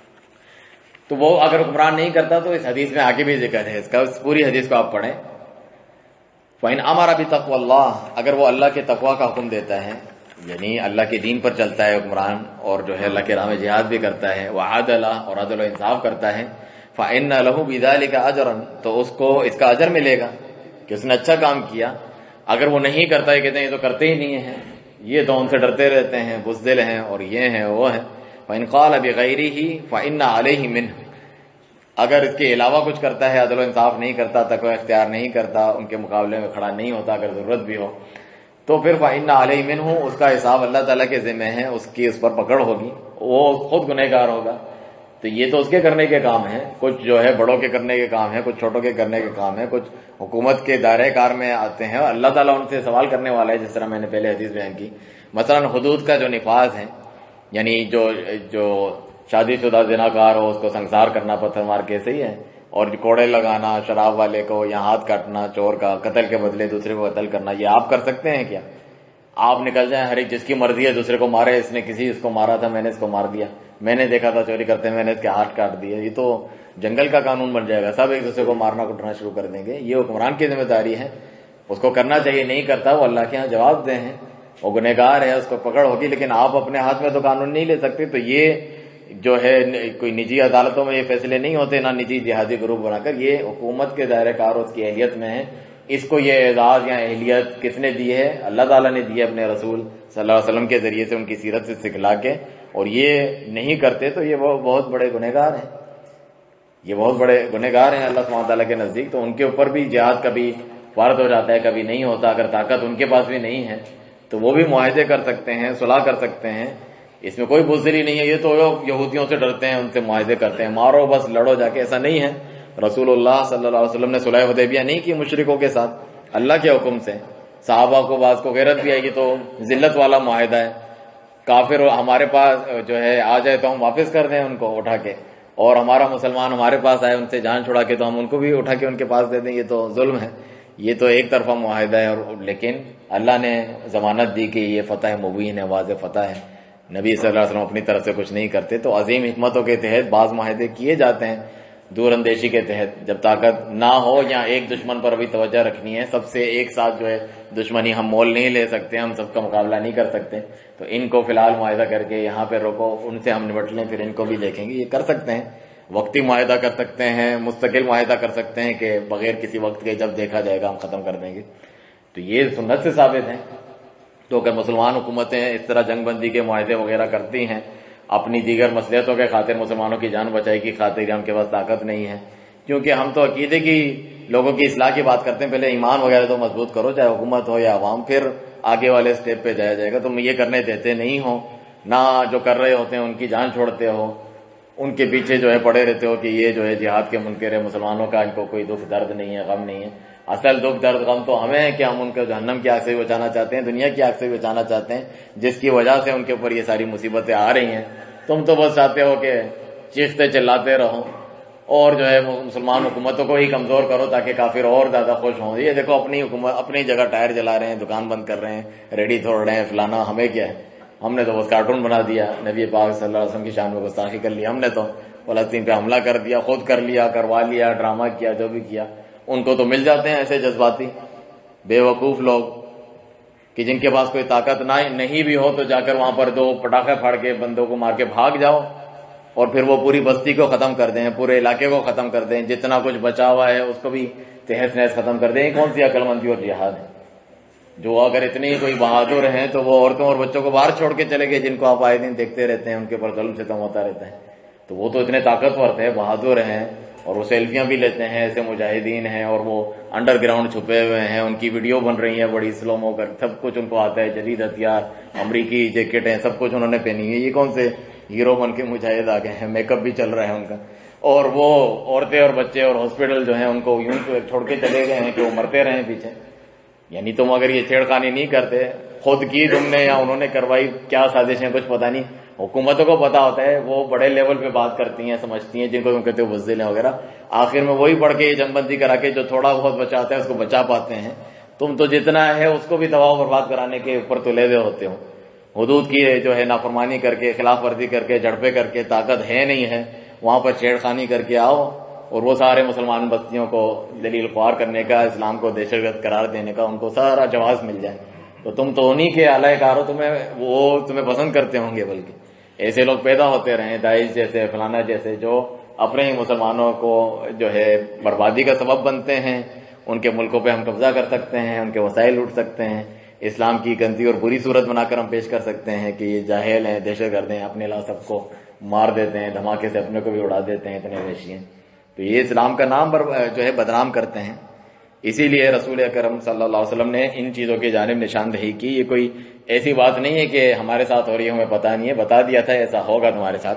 تو وہ اگر حکمران نہیں کرتا تو اس حدیث میں آگے بھی ذکر ہے اس کا، اس پوری حدیث کو آپ پڑھیں. فَإِنْ أَمَرَ بِتَقْوَى اللَّهِ، اگر وہ اللہ کے تقوی کا حکم دیتا ہے، یعنی اللہ کے دین پر چلتا ہے حکمران، اور جو ہے اللہ کے راہ میں جہاد بھی کرتا ہے، وَعَدَلَ، اور عدل و انصاف کرتا ہے، فَإِنَّ لَهُ بِذَلِكَ أَجْرًا، تو اس کو اس کا اجر ملے گا کہ اس نے اچھا کام کیا. اگر وہ نہیں کرتا، یہ کہتے ہیں یہ تو کرتے ہی نہیں ہیں، یہ تو ان سے ڈرتے رہتے ہیں، بزدل ہیں اور یہ ہیں وہ ہیں. فَإِنْ قَالَ بِغَيْرِهِ فَإِنَّ عَلَيْهِ مِنْهُ، اگر اس کے علاوہ کچھ کرتا ہے، عدل و انصاف نہیں کرتا، تقوی اختیار نہیں کرتا، ان کے مقابلے میں کھڑا نہیں ہوتا اگر ضرورت بھی ہو، تو پھر فَإِنَّ عَلَيْهِ مِنْهُ، اس کا حساب اللہ تعالیٰ کے ذمہ ہے، اس کی اس پر پکڑ ہوگی، وہ خود گنہگار ہوگا. تو یہ تو اس کے کرنے کے کام ہیں، کچھ جو ہے بڑوں کے کرنے کے کام ہیں، کچھ چھوٹوں کے کرنے کے کام ہیں، کچھ حکومت کے دائرۂ کار میں آتے ہیں، اللہ تعالیٰ ان سے سوال کرنے والا ہے، جس طرح میں نے پہلے حدیث بیان کی. مثلا حدود کا جو نفاذ ہے، یعنی جو جو شادی شدہ زناکار ہو اس کو سنسار کرنا پتھر مار کے، صحیح ہے، اور کوڑے لگانا شراب والے کو، یا ہاتھ کاٹنا چور کا، قتل کے بدلے دوسرے کو قتل کرنا، یہ آپ کر سکتے ہیں کیا؟ آپ نکل جائیں، ہر ایک جس کی مرضی ہے دوسرے کو مارے، اس نے کسی اس کو مارا تھا، میں نے اس کو مار دیا، میں نے دیکھا تھا چوری کرتے میں نے اس کے ہاتھ کاٹ دیا، یہ تو جنگل کا قانون بن جائے گا، سب ایک دوسرے کو مارنا کٹنا شروع کر دیں گے. یہ حکمران کی ذمہ داری ہے، اس کو کرنا چاہیے، نہیں کرتا وہ اللہ کے ہاں جواب دہ ہیں، وہ گنہگار ہے، اس کو پکڑ ہوگی. لیکن آپ اپنے ہاتھ میں تو قانون نہیں لے سکتے. تو یہ جو ہے کوئی نجی عدالتوں میں یہ فیصلے نہیں ہوتے، نہ نجی جہادی گروپ بنا کر، یہ حکومت کے دائرۂ کار اس کی اہلیت میں ہے. اس کو یہ اعزاز یا اہلیت کس نے دی ہے؟ اللہ تعالیٰ نے دی ہے اپنے رسول صلی اللہ علیہ وسلم کے ذریعے سے، ان کی سیرت سے سکھلا کے. اور یہ نہیں کرتے تو یہ بہت بڑے گنہگار ہیں، یہ بہت بڑے گنہگار ہیں اللہ سبحانہ تعالیٰ کے نزدیک. تو ان کے اوپر بھی جہاد کبھی فرض ہو جاتا ہے، کبھی نہیں ہوتا. اگر طاقت ان کے پاس بھی نہیں ہے تو وہ بھی معاہدے کر سکتے ہیں، صلح کر سکتے ہیں، اس میں کوئی بزدلی نہیں ہے. یہ تو لوگ یہودیوں سے ڈرتے ہیں، ان سے معاہدے کرتے ہیں، مارو بس لڑو جا کے، ایسا نہیں ہے. رسول اللہ صلی اللہ علیہ وسلم نے صلح حدیبیہ نہیں کی مشرکوں کے ساتھ اللہ کے حکم سے. صحابہ کو بعض کو غیرت بھی آئی، یہ تو ذلت والا معاہدہ ہے، کافر ہمارے پاس جو ہے آ جائے تو ہم واپس کر دیں ان کو اٹھا کے، اور ہمارا مسلمان ہمارے پاس آئے ان سے جان چھڑا کے تو ہم ان کو بھی اٹھا کے ان کے پاس دے دیں، یہ تو ظلم ہے. یہ تو ایک طرفہ معاہدہ ہے. اور لیکن اللہ نے ضمانت دی کہ یہ فتح مبین ہے، واضح فتح ہے. نبی صلی اللہ علیہ وسلم اپنی طرف سے کچھ نہیں کرتے. تو عظیم حکمتوں کے تحت بعض معاہدے کیے جاتے ہیں. دور اندیشی کے تحت جب طاقت نہ ہو یا ایک دشمن پر بھی توجہ رکھنی ہے، سب سے ایک ساتھ جو ہے دشمنی ہم مول نہیں لے سکتے، ہم سب کا مقابلہ نہیں کر سکتے، تو ان کو فی الحال معاہدہ کر کے یہاں پہ روکو، ان سے ہم نمٹ لیں، پھر ان کو بھی دیکھیں گے۔ یہ کر سکتے ہیں، وقتی معاہدہ کر سکتے ہیں، مستقل معاہدہ کر سکتے ہیں کہ بغیر کسی وقت کے جب دیکھا جائے گا ہم ختم کر دیں گے، تو یہ سنت سے ثابت ہے۔ تو اگر مسلمان حکومتیں اس طرح جنگ بندی کے معاہدے وغیرہ کرتی ہیں اپنی دیگر مصلحتوں کے خاطر، مسلمانوں کی جان بچائی کی خاطر، ان کے پاس طاقت نہیں ہے، کیونکہ ہم تو عقیدے کی لوگوں کی اصلاح کی بات کرتے ہیں، پہلے ایمان وغیرہ تو مضبوط کرو، چاہے حکومت ہو یا عوام، پھر آگے والے سٹیپ پہ جایا جائے گا۔ تم یہ کرنے دیتے نہیں ہو، نہ جو کر رہے ہوتے ہیں ان کی جان چھوڑتے ہو، ان کے پیچھے جو ہے پڑے رہتے ہو کہ یہ جو ہے جہاد کے منکر ہے، مسلمانوں کا ان کو کوئی دکھ درد نہیں ہے، غم نہیں ہے۔ اصل دکھ درد غم تو ہمیں ہے کہ ہم ان کو جہنم کی آگ سے بھی بچانا چاہتے ہیں، دنیا کی آگ سے بھی بچانا چاہتے ہیں، جس کی وجہ سے ان کے اوپر یہ ساری مصیبتیں آ رہی ہیں۔ تم تو بس چاہتے ہو کہ چیختے چلاتے رہو اور جو ہے مسلمان حکومتوں کو ہی کمزور کرو تاکہ کافر اور زیادہ خوش ہوں۔ یہ دیکھو اپنی حکومت اپنی جگہ ٹائر جلا رہے ہیں، دکان بند کر رہے ہیں، ریڈی توڑ رہے ہیں، فلانا، ہمیں کیا ہے؟ ہم نے تو بس کارٹون بنا دیا، نبی پاک صلی اللہ علیہ وسلم کی شان میں گستاخی کر لی، ہم نے تو فلسطین پہ حملہ کر دیا، خود کر لیا، کروا لیا، ڈرامہ کیا، جو بھی کیا۔ ان کو تو مل جاتے ہیں ایسے جذباتی بے وقوف لوگ کہ جن کے پاس کوئی طاقت نہ نہیں بھی ہو تو جا کر وہاں پر دو پٹاخے پھاڑ کے بندوں کو مار کے بھاگ جاؤ اور پھر وہ پوری بستی کو ختم کر دیں، پورے علاقے کو ختم کر دیں، جتنا کچھ بچا ہوا ہے اس کو بھی تہس نہس ختم کر دیں۔ کون سی عقل مندی اور جہاد ہے؟ جو اگر اتنی کوئی بہادر ہیں تو وہ عورتوں اور بچوں کو باہر چھوڑ کے چلے گئے، جن کو آپ آئے دن دیکھتے رہتے ہیں، ان کے اوپر ظلم ستم ہوتا رہتا ہے، تو وہ تو اتنے طاقتور تھے، بہادر ہیں، اور وہ سیلفیاں بھی لیتے ہیں، ایسے مجاہدین ہیں، اور وہ انڈر گراؤنڈ چھپے ہوئے ہیں، ان کی ویڈیو بن رہی ہے بڑی سلو مو کر، سب کچھ ان کو آتا ہے، جدید ہتھیار، امریکی جیکٹیں، سب کچھ انہوں نے پہنی ہے۔ یہ کون سے ہیرو بن کے مجاہد آ گئے ہیں، میک اپ بھی چل رہا ہے ان کا، اور وہ عورتیں اور بچے اور ہاسپٹل جو ہیں ان کو یوں چھوڑ کے چلے گئے ہیں کہ وہ مرتے رہیں پیچھے۔ یعنی تم اگر یہ چھیڑخانی نہیں کرتے، خود کی تم نے یا انہوں نے کروائی، کیا سازشیں کچھ پتہ نہیں، حکومتوں کو پتا ہوتا ہے، وہ بڑے لیول پہ بات کرتی ہیں، سمجھتی ہیں، جن کو تم کہتے ہو بزدل ہیں وغیرہ، آخر میں وہی پڑھ کے یہ جنگ بندی کرا کے جو تھوڑا بہت بچاتا ہے اس کو بچا پاتے ہیں۔ تم تو جتنا ہے اس کو بھی تباہ و برباد کرانے کے اوپر تلے ہوئے ہوتے ہو، حدود کی جو ہے نافرمانی کر کے، خلاف ورزی کر کے، جھڑپیں کر کے، طاقت ہے نہیں ہے، وہاں پر چھیڑخانی کر کے آؤ اور وہ سارے مسلمان بستیوں کو دلیل خوار کرنے کا، اسلام کو دہشت گرد قرار دینے کا ان کو سارا جواز مل جائے، تو تم تو انہی کے اعلی کار ہو، تمہیں وہ تمہیں پسند کرتے ہوں گے۔ بلکہ ایسے لوگ پیدا ہوتے رہے، داعش جیسے، فلانا جیسے، جو اپنے ہی مسلمانوں کو جو ہے بربادی کا سبب بنتے ہیں، ان کے ملکوں پہ ہم قبضہ کر سکتے ہیں، ان کے وسائل لوٹ سکتے ہیں، اسلام کی گندی اور بری صورت بنا کر ہم پیش کر سکتے ہیں کہ یہ جاہل ہیں، دہشت گرد ہیں، اپنے علاوہ سب کو مار دیتے ہیں، دھماکے سے اپنے کو بھی اڑا دیتے ہیں، اتنے وحشی ہیں، تو یہ اسلام کا نام جو ہے بدنام کرتے ہیں۔ اسی لیے رسول اکرم صلی اللہ علیہ وسلم نے ان چیزوں کی جانب نشاندہی کی۔ یہ کوئی ایسی بات نہیں ہے کہ ہمارے ساتھ ہو رہی ہے ہمیں پتہ نہیں ہے، بتا دیا تھا ایسا ہوگا تمہارے ساتھ۔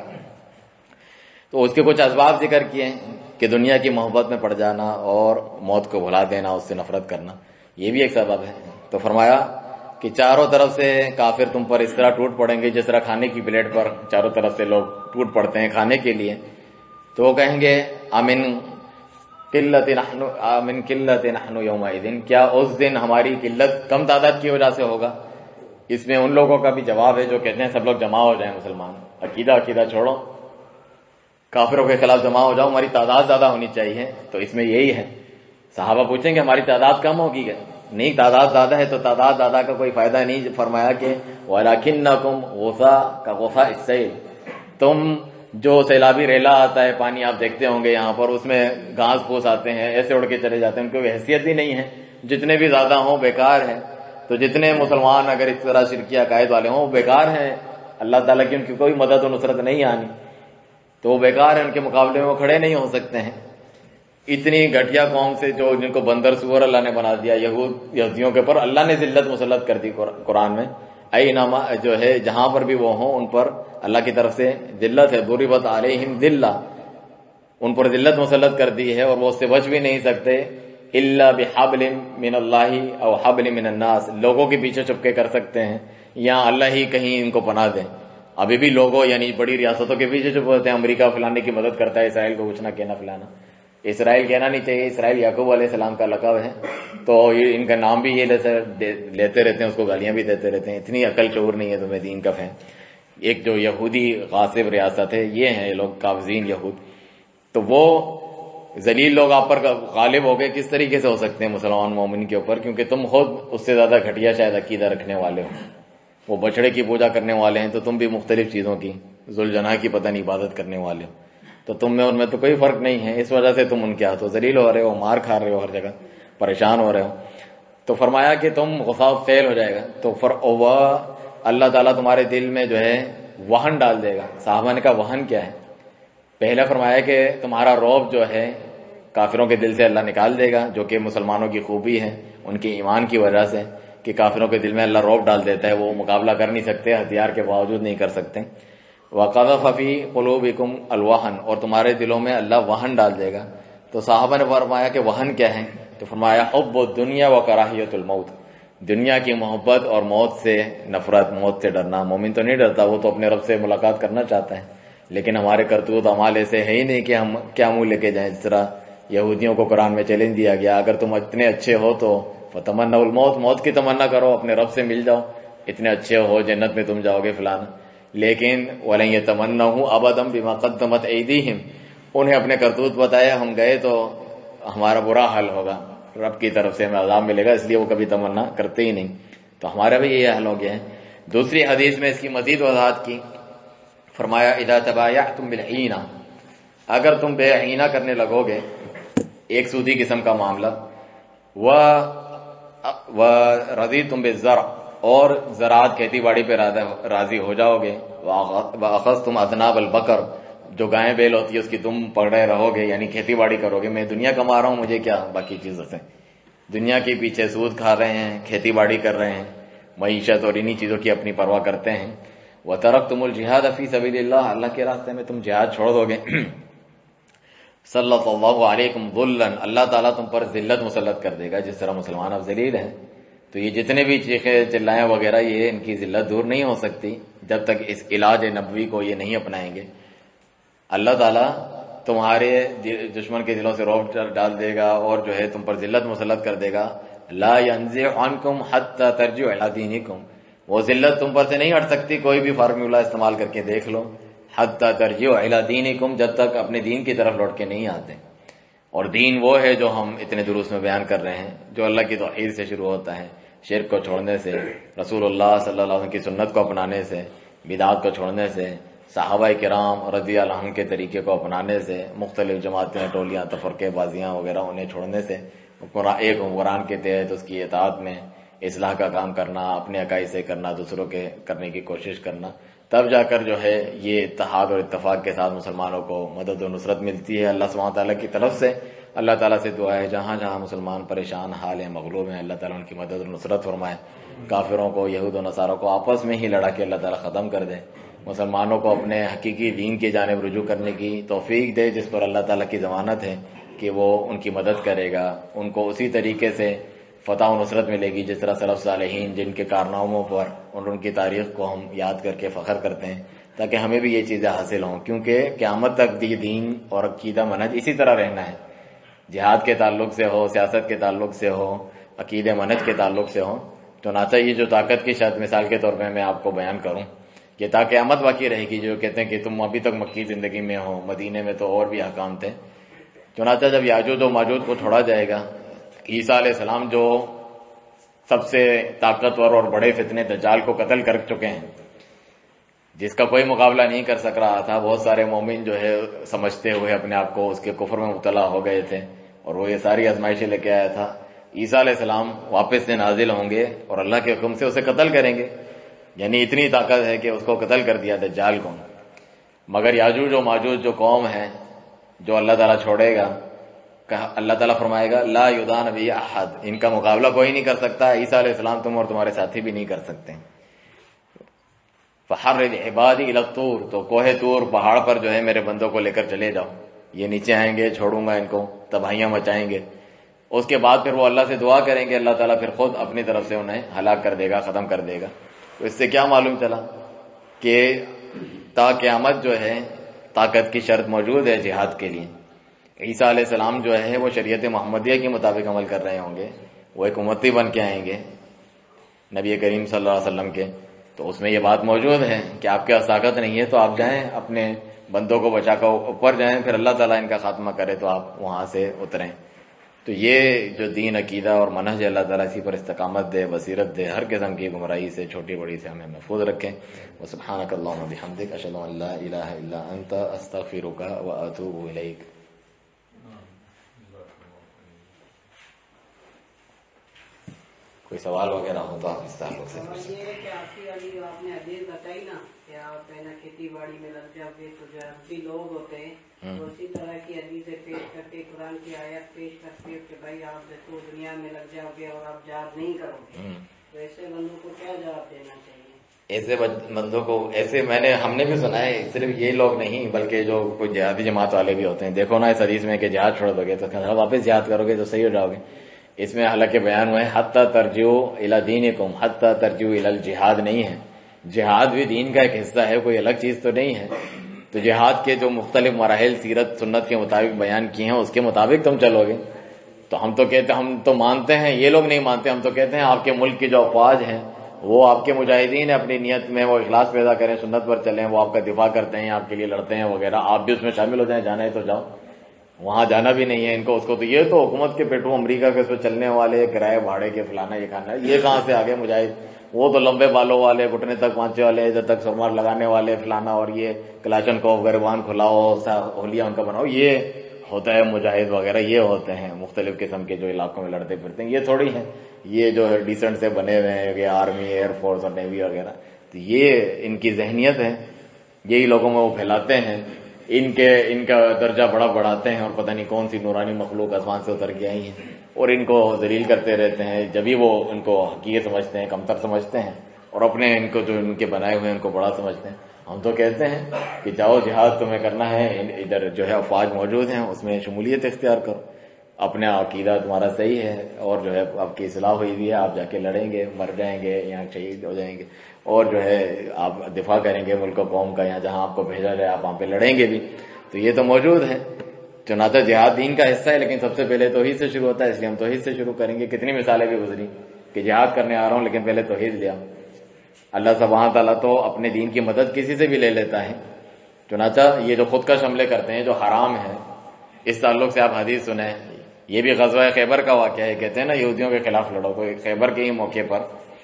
تو اس کے کچھ اسباب ذکر کیے کہ دنیا کی محبت میں پڑ جانا اور موت کو بھلا دینا، اس سے نفرت کرنا، یہ بھی ایک سبب ہے۔ تو فرمایا کہ چاروں طرف سے کافر تم پر اس طرح ٹوٹ پڑیں گے جس طرح کھانے کی پلیٹ پر چاروں طرف سے لوگ ٹوٹ پڑتے ہیں کھانے کے لیے، تو وہ کہیں گے امن قلت نحن امن قلت نحن یومئذ، کیا اس دن ہماری قلت کم تعداد کی وجہ سے ہوگا؟ اس میں ان لوگوں کا بھی جواب ہے جو کہتے ہیں سب لوگ جمع ہو جائیں، مسلمان عقیدہ عقیدہ چھوڑو، کافروں کے خلاف جمع ہو جاؤ، ہماری تعداد زیادہ ہونی چاہیے۔ تو اس میں یہی ہے، صحابہ پوچھیں کہ ہماری تعداد کم ہوگی کیا؟ نہیں، تعداد زیادہ ہے تو تعداد زیادہ کا کوئی فائدہ نہیں۔ فرمایا کہ وَلَكِنَّكُمْ غُثَاء كَغُثَاءِ السَّيْلِ، تم جو سیلابی ریلا آتا ہے، پانی آپ دیکھتے ہوں گے یہاں پر، اس میں گھاس پھوس آتے ہیں، ایسے اڑ کے چلے جاتے ہیں، ان کی کوئی حیثیت ہی نہیں ہے، جتنے بھی زیادہ ہوں بیکار ہے۔ تو جتنے مسلمان اگر اس طرح شرکی عقائد والے ہوں وہ بیکار ہیں، اللہ تعالیٰ کی ان کی کوئی مدد و نصرت نہیں آنی، تو وہ بیکار ہیں، ان کے مقابلے میں وہ کھڑے نہیں ہو سکتے ہیں۔ اتنی گھٹیا قوم سے جو جن کو بندر سور اللہ نے بنا دیا، یہود یہودیوں کے پر اللہ نے ذلت مسلط کر دی قرآن میں، اے نامہ جو ہے جہاں پر بھی وہ ہوں ان پر اللہ کی طرف سے ذلت ہے، ضربت علیہم ذلہ، ان پر ذلت مسلط کر دی ہے اور وہ اس سے بچ بھی نہیں سکتے، الا بحبل من اللہ او حبل من الناس، لوگوں کے پیچھے چپکے کر سکتے ہیں یا اللہ ہی کہیں ان کو پناہ دیں۔ ابھی بھی لوگوں یعنی بڑی ریاستوں کے پیچھے چپ ہوتے ہیں، امریکہ فلانے کی مدد کرتا ہے، اسرائیل کو کچھ نہ کہنا فلانا، اسرائیل کہنا نہیں چاہیے، اسرائیل یعقوب علیہ السلام کا لقب ہے، تو یہ ان کا نام بھی یہ لیتے رہتے ہیں، اس کو گالیاں بھی دیتے رہتے ہیں، اتنی عقل شعور نہیں ہے تمہیں دین کا فہم۔ ایک جو یہودی غاصب ریاست ہے، یہ ہیں لوگ قابضین یہود، تو وہ ذلیل لوگ آپ پر غالب ہو گئے کس طریقے سے ہو سکتے ہیں مسلمان مومن کے اوپر؟ کیونکہ تم خود اس سے زیادہ گھٹیا شاید عقیدہ رکھنے والے ہو. وہ بچڑے کی پوجا کرنے والے ہیں تو تم بھی مختلف چیزوں کی ذوالجناح کی پتہ نہیں عبادت کرنے والے ہو. تو تم میں ان میں تو کوئی فرق نہیں ہے، اس وجہ سے تم ان کے ہاتھوں ذلیل ہو رہے ہو، مار کھا رہے ہو، ہر جگہ پریشان ہو رہے ہو. تو فرمایا کہ تم غصاف فعل ہو جائے گا. تو فر وہ اللہ تعالیٰ تمہارے دل میں جو ہے وہن ڈال دے گا. صحابہ نے کہا وہن کیا ہے؟ پہلے فرمایا کہ تمہارا رعب جو ہے کافروں کے دل سے اللہ نکال دے گا، جو کہ مسلمانوں کی خوبی ہے ان کے ایمان کی وجہ سے کہ کافروں کے دل میں اللہ رعب ڈال دیتا ہے، وہ مقابلہ کر نہیں سکتے، ہتھیار کے باوجود نہیں کر سکتے. وَقَذَفَ فِي قُلُوبِكُمْ الْوَهْنَ، اور تمہارے دلوں میں اللہ وہن ڈال دے گا. تو صحابہ نے فرمایا کہ وہن کیا ہے؟ تو فرمایا حب الدنیا وکراہیت الموت، دنیا کی محبت اور موت سے نفرت، موت سے ڈرنا. مومن تو نہیں ڈرتا، وہ تو اپنے رب سے ملاقات کرنا چاہتا ہے، لیکن ہمارے کرتوت اعمال ایسے ہے ہی نہیں کہ ہم کیا منہ لے کے جائیں. جس طرح یہودیوں کو قرآن میں چیلنج دیا گیا، اگر تم اتنے اچھے ہو تو فتمنوا الموت، موت کی تمنا کرو، اپنے رب سے مل جاؤ، اتنے اچھے ہو جنت میں تم جاؤ گے فلانا. لیکن وَلَن يَتَمَنَّوهُ أَبَدًا بِمَا قَدَّمَتْ أَيْدِيهِمْ، انہیں اپنے کرتوت بتایا ہم گئے تو ہمارا برا حال ہوگا، رب کی طرف سے ہمیں عذاب ملے گا، اس لیے وہ کبھی تمنا کرتے ہی نہیں. تو ہمارا بھی یہ حال ہو گیا ہے. دوسری حدیث میں اس کی مزید وضاحت کی، فرمایا اذا تبایعتم بالعینہ، اگر تم بے عینہ کرنے لگو گے، ایک سودی قسم کا معاملہ، وَرَضِيتُم بِالزَّرْعِ، اور زراعت کھیتی باڑی پہ راضی ہو جاؤ گے، وَأَخَذْتُمْ أَذْنَابَ الْبَقَرِ، جو گائیں بیل ہوتی ہے اس کی تم پکڑے رہو گے، یعنی کھیتی باڑی کرو گے. میں دنیا کما رہا ہوں، مجھے کیا باقی چیزوں سے، دنیا کے پیچھے سود کھا رہے ہیں، کھیتی باڑی کر رہے ہیں، معیشت اور انہی چیزوں کی اپنی پرواہ کرتے ہیں. وَتَرَكْتُمُ الْجِهَادَ فِي سَبِيلِ اللَّهِ، اللہ کے راستے میں تم جہاد چھوڑ دو گے. صلی اللہ علیکم ذلًا، اللہ تعالیٰ تم پر ذلت مسلط کر دے گا، جس طرح مسلمان اب ذلیل ہیں. تو یہ جتنے بھی چیخیں چلائیں وغیرہ، یہ ان کی ذلت دور نہیں ہو سکتی جب تک اس علاج نبوی کو یہ نہیں اپنائیں گے. اللہ تعالیٰ تمہارے دشمن کے دلوں سے رعب ڈال دے گا اور جو ہے تم پر ذلت مسلط کر دے گا. لا ينزع عنکم حتی ترجعوا الی دینکم، وہ ذلت تم پر سے نہیں ہٹ سکتی، کوئی بھی فارمولہ استعمال کر کے دیکھ لو. حتی ترجعوا الی دینکم، جب تک اپنے دین کی طرف لوٹ کے نہیں آتے. اور دین وہ ہے جو ہم اتنے دروس میں بیان کر رہے ہیں، جو اللہ کی توحید سے شروع ہوتا ہے، شرک کو چھوڑنے سے، رسول اللہ صلی اللہ علیہ وسلم کی سنت کو اپنانے سے، بدعات کو چھوڑنے سے، صحابہ کرام رضی اللہ عنہ کے طریقے کو اپنانے سے، مختلف جماعتیں، ٹولیاں، تفرقے بازیاں وغیرہ انہیں چھوڑنے سے، ایک قرآن کے تحت اس کی اطاعت میں اصلاح کا کام کرنا، اپنے عقائد سے کرنا، دوسروں کے کرنے کی کوشش کرنا، تب جا کر جو ہے یہ اتحاد اور اتفاق کے ساتھ مسلمانوں کو مدد و نصرت ملتی ہے اللہ سبحانہ تعالیٰ کی طرف سے. اللہ تعالیٰ سے دعا ہے جہاں جہاں مسلمان پریشان حال ہیں، مغلوب ہیں، اللہ تعالیٰ ان کی مدد و نصرت فرمائے. کافروں کو، یہود و نصاروں کو آپس میں ہی لڑا کے اللہ تعالیٰ ختم کر دے. مسلمانوں کو اپنے حقیقی دین کی جانب رجوع کرنے کی توفیق دے، جس پر اللہ تعالیٰ کی ضمانت ہے کہ وہ ان کی مدد کرے گا. ان کو اسی طریقے سے فتح و نصرت ملے گی جس طرح سلف صالحین جن کے کارناموں پر اور ان کی تاریخ کو ہم یاد کر کے فخر کرتے ہیں، تاکہ ہمیں بھی یہ چیزیں حاصل ہوں. کیونکہ قیامت تک یہ دین اور عقیدہ منہج اسی طرح رہنا ہے، جہاد کے تعلق سے ہو، سیاست کے تعلق سے ہو، عقیدہ منہج کے تعلق سے ہو. چنانچہ یہ جو طاقت کی شرط مثال کے طور پہ میں آپ کو بیان کروں، یہ تا قیامت باقی رہے گی. جو کہتے ہیں کہ تم ابھی تک مکی زندگی میں ہو، مدینے میں تو اور بھی احکام تھے. چنانچہ جب یاجوج و ماجوج کو چھوڑا جائے گا، عیسیٰ علیہ السلام جو سب سے طاقتور اور بڑے فتنے دجال کو قتل کر چکے ہیں، جس کا کوئی مقابلہ نہیں کر سک رہا تھا، بہت سارے مومن جو ہے سمجھتے ہوئے اپنے آپ کو اس کے کفر میں مبتلا ہو گئے تھے، اور وہ یہ ساری آزمائشیں لے کے آیا تھا. عیسیٰ علیہ السلام واپس سے نازل ہوں گے اور اللہ کے حکم سے اسے قتل کریں گے. یعنی اتنی طاقت ہے کہ اس کو قتل کر دیا دجال کو. مگر یاجوج و ماجوج جو قوم ہے جو اللہ تعالیٰ چھوڑے گا، اللہ تعالیٰ فرمائے گا لا یدان بی احد، ان کا مقابلہ کوئی نہیں کر سکتا. عیسیٰ علیہ السلام تم اور تمہارے ساتھی بھی نہیں کر سکتے. فحرج عبادی الی الطور، تو کوہ طور پہاڑ پر جو ہے میرے بندوں کو لے کر چلے جاؤ، یہ نیچے آئیں گے، چھوڑوں گا ان کو، تباہیاں مچائیں گے. اس کے بعد پھر وہ اللہ سے دعا کریں گے، اللہ تعالیٰ پھر خود اپنی طرف سے انہیں ہلاک کر دے گا، ختم کر دے گا. تو اس سے کیا معلوم چلا کہ تا قیامت جو ہے طاقت کی شرط موجود ہے جہاد کے لیے. عیسیٰ علیہ السلام جو ہے وہ شریعت محمدیہ کے مطابق عمل کر رہے ہوں گے، وہ ایک امتی بن کے آئیں گے نبی کریم صلی اللہ علیہ وسلم کے. تو اس میں یہ بات موجود ہے کہ آپ کے پاس طاقت نہیں ہے تو آپ جائیں اپنے بندوں کو بچا کر اوپر جائیں، پھر اللہ تعالیٰ ان کا خاتمہ کرے تو آپ وہاں سے اتریں۔ تو یہ جو دین عقیدہ اور منہج اللہ تعالیٰ اسی پر استقامت دے، بصیرت دے، ہر قسم کی گمراہی سے چھوٹی بڑی سے ہمیں محفوظ رکھیں۔ وسبحانک اللہم وبحمدک، اشہد ان لا الہ الا انت، استغفرک واتوب الیک۔ کوئی سوال وغیرہ ہو تو آپ اس تعلق سے پوچھ سکتے ہیں۔
یہ ہے کہ آپ کی والی جو آپ نے حدیث بتائی نا کہ آپ ہے نا کھیتی باڑی میں لگ جاؤ گے تو جو عربی لوگ ہوتے ہیں وہ اسی طرح کی حدیثیں پیش کر کے قرآن کی آیت پیش کرتے ہیں کہ بھائی آپ دیکھو دنیا میں لگ جاؤ گے اور آپ جہاد نہیں کرو گے، تو ایسے بندوں کو کیا جواب دینا چاہیے؟
ایسے بندوں کو ایسے میں نے ہم نے بھی سنا ہے، صرف یہ لوگ نہیں بلکہ جو کوئی جہادی جماعت والے بھی ہوتے ہیں، دیکھو نا اس حدیث میں کہ جہاد چھوڑ دو گے تو واپس جہاد کرو گے تو صحیح ہو جاؤ گے۔ اس میں حالانکہ بیان ہوئے حتی ترجعوا الی دینکم، حتی ترجعوا الی الجہاد نہیں ہے، جہاد بھی دین کا ایک حصہ ہے، کوئی الگ چیز تو نہیں ہے۔ تو جہاد کے جو مختلف مراحل سیرت سنت کے مطابق بیان کیے ہیں اس کے مطابق تم چلو گے تو ہم تو کہتے ہم تو مانتے ہیں، یہ لوگ نہیں مانتے، ہم تو کہتے ہیں آپ کے ملک کی جو افواج ہیں وہ آپ کے مجاہدین ہیں، اپنی نیت میں وہ اخلاص پیدا کریں، سنت پر چلیں، وہ آپ کا دفاع کرتے ہیں، آپ کے لیے لڑتے ہیں وغیرہ، آپ بھی اس میں شامل ہو جائیں، جانا ہے تو جاؤ۔ وہاں جانا بھی نہیں ہے ان کو، اس کو تو یہ تو حکومت کے پیٹرو امریکہ کے اس پہ چلنے والے، کرائے بھاڑے کے فلانا یہ کھانا، یہ کہاں سے آگے مجاہد؟ وہ تو لمبے بالوں والے، گھٹنے تک پہنچے والے، ادھر تک سرمار لگانے والے فلانا، اور یہ کلاشن کو گریبان کھلاؤ، ہولیا ان کا بناؤ، یہ ہوتا ہے مجاہد وغیرہ، یہ ہوتے ہیں مختلف قسم کے جو علاقوں میں لڑتے پھرتے ہیں، یہ تھوڑی ہیں یہ جو ڈیسنٹ سے بنے ہوئے ہیں کہ آرمی، ایئر فورس اور نیوی وغیرہ، تو یہ ان کی ذہنیت ہے، یہی لوگوں میں وہ پھیلاتے ہیں، ان کے ان کا درجہ بڑا بڑھاتے ہیں، اور پتہ نہیں کون سی نورانی مخلوق آسمان سے اتر کے آئی ہیں اور ان کو ذلیل کرتے رہتے ہیں، جبھی وہ ان کو حقیر سمجھتے ہیں، کمتر سمجھتے ہیں، اور اپنے ان کو جو ان کے بنائے ہوئے ان کو بڑا سمجھتے ہیں۔ ہم تو کہتے ہیں کہ جاؤ جہاد تمہیں کرنا ہے، ادھر جو ہے افواج موجود ہیں اس میں شمولیت اختیار کرو، اپنا عقیدہ تمہارا صحیح ہے اور جو ہے آپ کی اصلاح ہوئی بھی ہے، آپ جا کے لڑیں گے، مر جائیں گے، یہاں شہید ہو جائیں گے، اور جو ہے آپ دفاع کریں گے ملک و قوم کا، یا جہاں آپ کو بھیجا جائے آپ وہاں پہ لڑیں گے بھی، تو یہ تو موجود ہے۔ چنانچہ جہاد دین کا حصہ ہے، لیکن سب سے پہلے توحید سے شروع ہوتا ہے، اس لیے ہم توحید سے شروع کریں گے۔ کتنی مثالیں بھی گزری کہ جہاد کرنے آ رہا ہوں لیکن پہلے توحید لیا۔ اللہ سبحانہ تعالیٰ تو اپنے دین کی مدد کسی سے بھی لے لیتا ہے، چنانچہ یہ جو خودکش حملے کرتے ہیں جو حرام ہے، اس تعلق سے آپ حدیث سنیں، یہ بھی غزوہ خیبر کا واقعہ ہے، کہتے ہیں نا یہودیوں کے خلاف لڑو، تو خیبر کے ہی موقع پر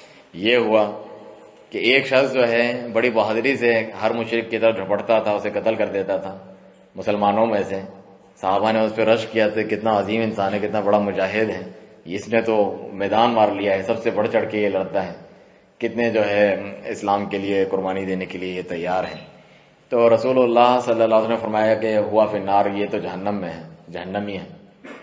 یہ ہوا کہ ایک شخص جو ہے بڑی بہادری سے ہر مشرک کی طرف جھپٹتا تھا، اسے قتل کر دیتا تھا مسلمانوں میں سے۔ صحابہ نے اس پہ رشک کیا تھا، کتنا عظیم انسان ہے، کتنا بڑا مجاہد ہے، اس نے تو میدان مار لیا ہے، سب سے بڑھ چڑھ کے یہ لڑتا ہے، کتنے جو ہے اسلام کے لیے قربانی دینے کے لیے یہ تیار ہے۔ تو رسول اللہ صلی اللہ علیہ وسلم نے فرمایا کہ ہوا فی النار، یہ تو جہنم میں ہے، جہنمی ہے۔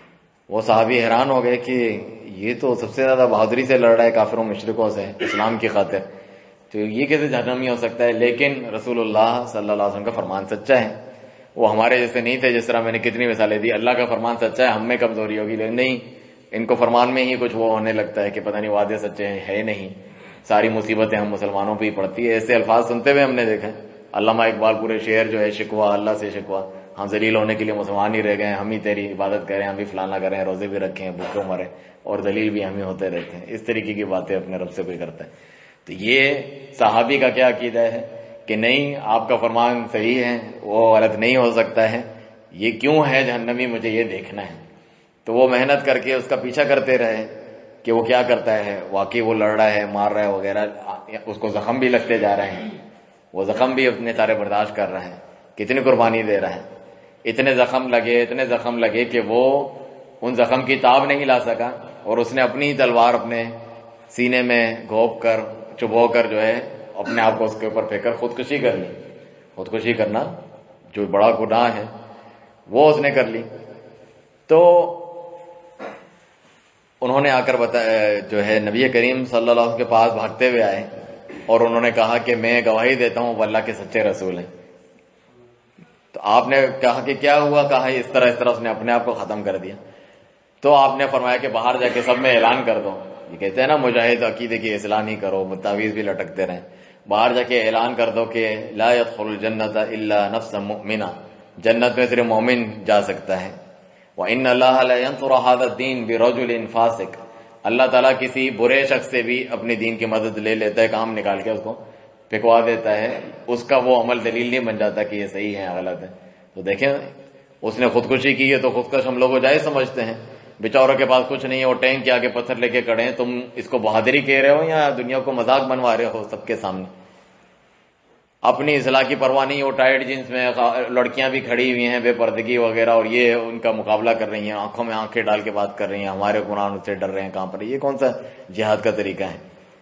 وہ صحابی حیران ہو گئے کہ یہ تو سب سے زیادہ بہادری سے لڑ رہا ہے کافروں مشرکوں سے اسلام کی خاطر، تو یہ کیسے جہنمی ہو سکتا ہے؟ لیکن رسول اللہ صلی اللہ علیہ وسلم کا فرمان سچا ہے، وہ ہمارے جیسے نہیں تھے، جس طرح میں نے کتنی مثالیں دی، اللہ کا فرمان سچا ہے، ہم میں کمزوری ہوگی، لیکن نہیں، ان کو فرمان میں ہی کچھ وہ ہونے لگتا ہے کہ پتہ نہیں وعدے سچے ہیں ہے نہیں، ساری مصیبتیں ہم مسلمانوں پہ ہی پڑتی ہے۔ ایسے الفاظ سنتے ہوئے ہم نے دیکھا، علامہ اقبال پورے شعر جو ہے شکوہ اللہ سے شکوہ، ہم ذلیل ہونے کے لیے مسلمان ہی رہ گئے، ہم ہی تیری عبادت کریں، ہم ہی فلانا کریں، روزے بھی رکھیں، بھوکے مریں، اور ذلیل بھی ہم ہی ہوتے رہتے ہیں، اس طریقے کی باتیں اپنے رب سے کوئی کرتا ہے۔ تو یہ صحابی کا کیا عقیدہ ہے کہ نہیں آپ کا فرمان صحیح ہے، وہ غلط نہیں ہو سکتا ہے، یہ کیوں ہے جہنمی مجھے یہ دیکھنا ہے۔ تو وہ محنت کر کے اس کا پیچھا کرتے رہے کہ وہ کیا کرتا ہے، واقعی وہ لڑ رہا ہے، مار رہا ہے وغیرہ، اس کو زخم بھی لگتے جا رہے ہیں، وہ زخم بھی اپنے سارے برداشت کر رہے ہیں، کتنی قربانی دے رہا ہے، اتنے زخم لگے اتنے زخم لگے کہ وہ ان زخم کی تاب نہیں لا سکا، اور اس نے اپنی تلوار اپنے سینے میں گھونپ کر چبو کر جو ہے اپنے آپ کو اس کے اوپر پھینک کر خودکشی کر لی۔ خودکشی کرنا جو بڑا گناہ ہے وہ اس نے کر لی۔ تو انہوں نے آ کر بتایا، جو ہے نبی کریم صلی اللہ علیہ وسلم کے پاس بھاگتے ہوئے آئے اور انہوں نے کہا کہ میں گواہی دیتا ہوں وہ اللہ کے سچے رسول ہیں۔ تو آپ نے کہا کہ کیا ہوا؟ کہا اس طرح اس طرح، اس نے اپنے آپ کو ختم کر دیا۔ تو آپ نے فرمایا کہ باہر جا کے سب میں اعلان کر دو، یہ کہتے ہیں نا مجاہد عقیدے کی اصلاح نہیں کرو، متاویز بھی لٹکتے رہیں، باہر جا کے اعلان کر دو کہ لا يدخل الجنت الا نفس مؤمنہ، جنت میں صرف مومن جا سکتا ہے۔ وان اللہ لا ينصر هذا الدين برجل فاسق، اللہ تعالیٰ کسی برے شخص سے بھی اپنے دین کی مدد لے لیتا ہے، کام نکال کے اس کو پھکوا دیتا ہے، اس کا وہ عمل دلیل نہیں بن جاتا کہ یہ صحیح ہے یا غلط ہے۔ تو دیکھیں اس نے خودکشی کی ہے تو خودکش ہم لوگ جائز سمجھتے ہیں، بیچاروں کے پاس کچھ نہیں ہے، وہ ٹینک کے آگے پتھر لے کے کھڑے ہیں، تم اس کو بہادری کہہ رہے ہو یا دنیا کو مذاق بنوا رہے ہو سب کے سامنے؟ اپنی اصلاح کی پرواہ نہیں، وہ ٹائٹ جینس میں لڑکیاں بھی کھڑی ہوئی ہیں بے پردگی وغیرہ، اور یہ ان کا مقابلہ کر رہی ہیں، آنکھوں میں آنکھیں ڈال کے بات کر رہی ہیں، ہمارے قرآن سے ڈر رہے ہیں، کہاں پر؟ یہ کون سا جہاد کا طریقہ ہے؟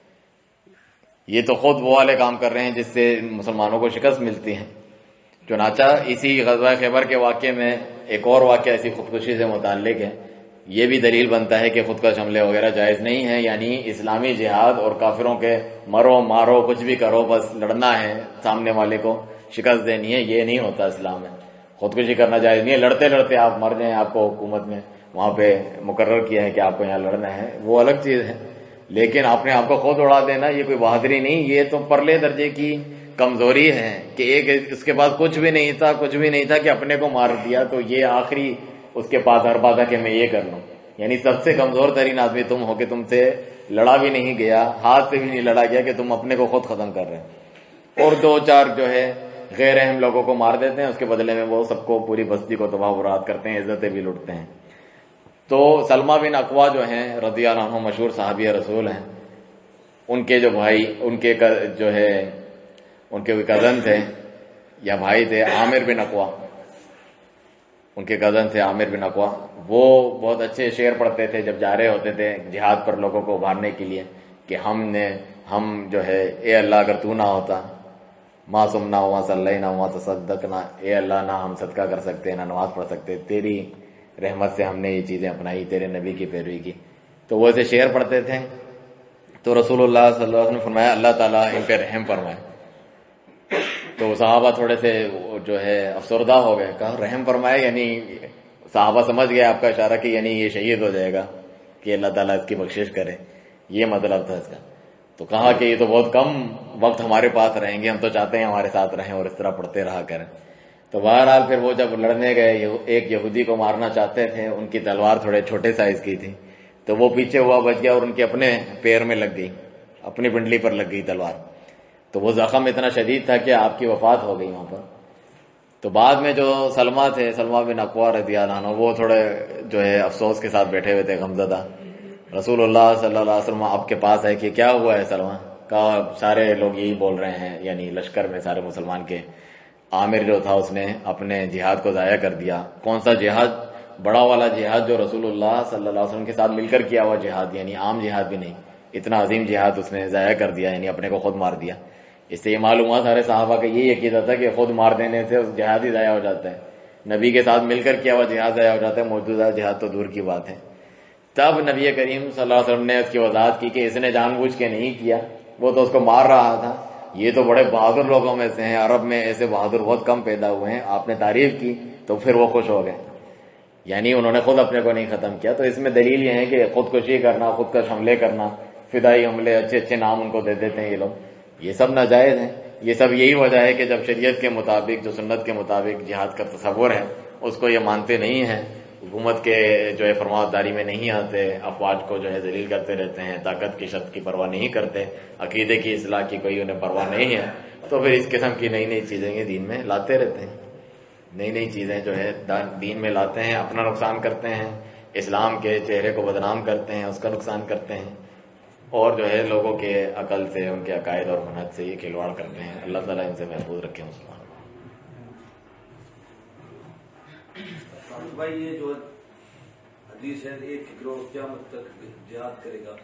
یہ تو خود وہ والے کام کر رہے ہیں جس سے مسلمانوں کو شکست ملتی ہے۔ چنانچہ اسی غزوہ خیبر کے واقعے میں ایک اور واقعہ ایسی خودکشی سے متعلق ہے، یہ بھی دلیل بنتا ہے کہ خودکش حملے وغیرہ جائز نہیں ہے، یعنی اسلامی جہاد اور کافروں کے مرو مارو کچھ بھی کرو، بس لڑنا ہے، سامنے والے کو شکست دینی ہے، یہ نہیں ہوتا اسلام میں۔ خودکشی کرنا جائز نہیں ہے، لڑتے لڑتے آپ مر جائیں، آپ کو حکومت میں وہاں پہ مقرر کیا ہے کہ آپ کو یہاں لڑنا ہے، وہ الگ چیز ہے، لیکن آپ نے آپ کو خود اڑا دینا یہ کوئی بہادری نہیں، یہ تو پرلے درجے کی کمزوری ہے کہ ایک اس کے پاس کچھ بھی نہیں تھا کچھ بھی نہیں تھا کہ اپنے کو مار دیا، تو یہ آخری اس کے پاس ہر بات ہے کہ میں یہ کر لوں۔ یعنی سب سے کمزور ترین آدمی تم ہو کہ تم سے لڑا بھی نہیں گیا، ہاتھ سے بھی نہیں لڑا گیا، کہ تم اپنے کو خود ختم کر رہے ہیں، اور دو چار جو ہے غیر اہم لوگوں کو مار دیتے ہیں، اس کے بدلے میں وہ سب کو پوری بستی کو تباہ برباد کرتے ہیں، عزتیں بھی لوٹتے ہیں۔ تو سلمہ بن اقوا جو ہیں رضی اللہ عنہ، مشہور صحابی رسول ہیں، ان کے جو بھائی ان کے جو ہے ان کے کزن تھے یا بھائی تھے، عامر بن اقوا، ان کے کزن تھے عامر بن اقوا، وہ بہت اچھے شعر پڑھتے تھے جب جا رہے ہوتے تھے جہاد پر لوگوں کو ابھارنے کے لیے، کہ ہم نے ہم جو ہے اے اللہ اگر تو نہ ہوتا، ما صمنا وما صلینا وما تصدقنا، اے اللہ نہ ہم صدقہ کر سکتے نہ نماز پڑھ سکتے، تیری رحمت سے ہم نے یہ چیزیں اپنائی، تیرے نبی کی پیروی کی۔ تو وہ ایسے شعر پڑھتے تھے، تو رسول اللہ صلی اللہ علیہ وسلم نے فرمایا اللہ تعالیٰ ان پہ رحم فرمائے۔ تو صحابہ تھوڑے سے جو ہے افسردہ ہو گئے، کہا رحم فرمائے، یعنی صحابہ سمجھ گئے آپ کا اشارہ کہ یعنی یہ شہید ہو جائے گا، کہ اللہ تعالیٰ اس کی بخشش کرے، یہ مطلب تھا اس کا۔ تو کہا کہ یہ تو بہت کم وقت ہمارے پاس رہیں گے، ہم تو چاہتے ہیں ہمارے ساتھ رہیں اور اس طرح پڑھتے رہا کریں۔ تو بہرحال پھر وہ جب لڑنے گئے، ایک یہودی کو مارنا چاہتے تھے، ان کی تلوار تھوڑے چھوٹے سائز کی تھی، تو وہ پیچھے ہوا بچ گیا اور ان کے اپنے پیر میں لگ گئی، اپنی پنڈلی پر لگ گئی تلوار، تو وہ زخم اتنا شدید تھا کہ آپ کی وفات ہو گئی وہاں پر۔ تو بعد میں جو سلمہ تھے، سلمہ بن اقوا رضی اللہ عنہ، وہ تھوڑے جو ہے افسوس کے ساتھ بیٹھے ہوئے تھے، غمزدہ۔ رسول اللہ صلی اللہ علیہ وسلم آپ کے پاس ہے کہ کیا ہوا ہے سلمہ؟ کہا سارے لوگ یہی بول رہے ہیں، یعنی لشکر میں سارے مسلمان کے، عامر جو تھا اس نے اپنے جہاد کو ضائع کر دیا۔ کون سا جہاد؟ بڑا والا جہاد جو رسول اللہ صلی اللہ علیہ وسلم کے ساتھ مل کر کیا ہوا جہاد، یعنی عام جہاد بھی نہیں، اتنا عظیم جہاد اس نے ضائع کر دیا، یعنی اپنے کو خود مار دیا۔ اس سے یہ معلوم ہوا سارے صحابہ کا یہی عقیدہ تھا کہ خود مار دینے سے جہاد ہی ضائع ہو جاتا ہے، نبی کے ساتھ مل کر کیا ہوا جہاد ضائع ہو جاتا ہے، موجودہ جہاد تو دور کی بات ہے۔ تب نبی کریم صلی اللہ علیہ وسلم نے اس کی وضاحت کی کہ اس نے جان بوجھ کے نہیں کیا، وہ تو اس کو مار رہا تھا، یہ تو بڑے بہادر لوگوں میں سے ہیں، عرب میں ایسے بہادر بہت کم پیدا ہوئے ہیں، آپ نے تعریف کی تو پھر وہ خوش ہو گئے، یعنی انہوں نے خود اپنے کو نہیں ختم کیا۔ تو اس میں دلیل یہ ہے کہ خودکشی کرنا، خودکش حملے کرنا، فدائی حملے، اچھے اچھے نام ان کو دے دیتے ہیں یہ لوگ، یہ سب ناجائز ہیں۔ یہ سب یہی وجہ ہے کہ جب شریعت کے مطابق، جو سنت کے مطابق جہاد کا تصور ہے، اس کو یہ مانتے نہیں ہیں، حکومت کے جو ہے فرمانبرداری میں نہیں آتے، افواج کو جو ہے ذلیل کرتے رہتے ہیں، طاقت کی شرط کی پرواہ نہیں کرتے، عقیدے کی اصلاح کی کوئی انہیں پرواہ نہیں ہے، تو پھر اس قسم کی نئی نئی چیزیں یہ دین میں لاتے رہتے ہیں، نئی نئی چیزیں جو ہے دین میں لاتے ہیں، اپنا نقصان کرتے ہیں، اسلام کے چہرے کو بدنام کرتے ہیں، اس کا نقصان کرتے ہیں، اور جو ہے لوگوں کے عقل سے، ان کے عقائد اور منہج سے یہ کھلواڑ کرتے ہیں۔ اللہ تعالیٰ ان سے محفوظ رکھے مسلمان۔
بھائی یہ جو حدیث ہے ایک گروہ قیامت تک جہاد کرے گا،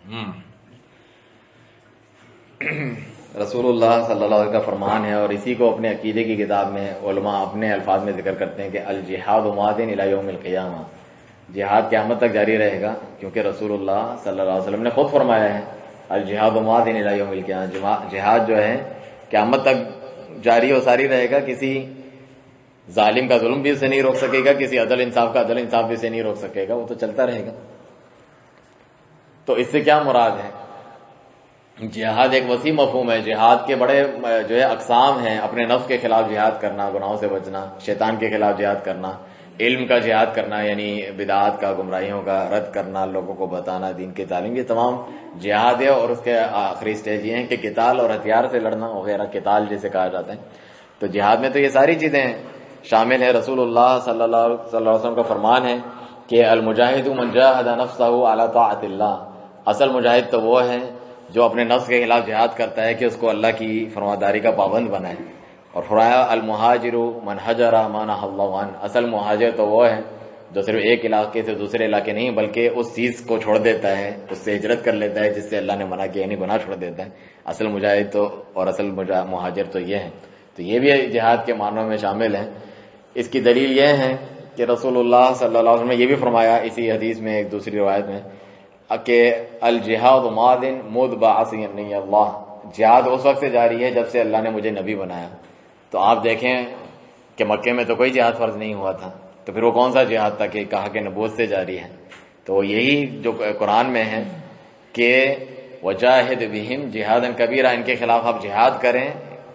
رسول اللہ صلی اللہ علیہ وسلم کا فرمان ہے، اور اسی کو اپنے عقیدے کی کتاب میں علماء اپنے الفاظ میں ذکر کرتے ہیں کہ الجہاد ماضٍ الی یوم القیامہ، جہاد قیامت تک جاری رہے گا، کیونکہ رسول اللہ صلی اللہ علیہ وسلم نے خود فرمایا ہے الجہاد ماضٍ الی یوم القیامہ، جہاد جو ہے قیامت تک جاری و ساری رہے گا، کسی ظالم کا ظلم بھی اسے نہیں روک سکے گا، کسی عدل انصاف کا عدل انصاف بھی اسے نہیں روک سکے گا، وہ تو چلتا رہے گا۔ تو اس سے کیا مراد ہے؟ جہاد ایک وسیع مفہوم ہے، جہاد کے بڑے جو ہے اقسام ہیں، اپنے نفس کے خلاف جہاد کرنا، گناہوں سے بچنا، شیطان کے خلاف جہاد کرنا، علم کا جہاد کرنا یعنی بدعات کا، گمراہیوں کا رد کرنا، لوگوں کو بتانا دین کی تعلیم، یہ تمام جہاد ہے. اور اس کے آخری سٹیج یہ ہے کہ قتال اور ہتھیار سے لڑنا وغیرہ، قتال جسے کہا جاتا ہے. تو جہاد میں تو یہ ساری چیزیں شامل ہیں. رسول اللہ صلی اللہ صلی اللہ علیہ وسلم کا فرمان ہے کہ المجاہد من جاہد نفسہ علی طاعت اللہ، اصل مجاہد تو وہ ہے جو اپنے نفس کے خلاف جہاد کرتا ہے کہ اس کو اللہ کی فرمانبرداری کا پابند بنائے. اور فرمایا المہاجر من حجر ما نہی اللہ عنہ، اصل مہاجر تو وہ ہے جو صرف ایک علاقے سے دوسرے علاقے نہیں بلکہ اس چیز کو چھوڑ دیتا ہے، اس سے ہجرت کر لیتا ہے جس سے اللہ نے منع کیا، یعنی گناہ چھوڑ دیتا ہے. اصل مجاہد تو اور اصل مہاجر تو یہ ہے. تو یہ بھی جہاد کے معنوں میں شامل ہیں. اس کی دلیل یہ ہے کہ رسول اللہ صلی اللہ علیہ وسلم نے یہ بھی فرمایا اسی حدیث میں، ایک دوسری روایت میں، کہ الجہاد ماض مذ بعثنی اللہ، جہاد اس وقت سے جاری ہے جب سے اللہ نے مجھے نبی بنایا. تو آپ دیکھیں کہ مکے میں تو کوئی جہاد فرض نہیں ہوا تھا، تو پھر وہ کون سا جہاد تھا کہ کہا کہ نبوت سے جاری ہے. تو یہی جو قرآن میں ہے کہ وجاہد بہم جہادا کبیرہ، ان کے خلاف آپ جہاد کریں،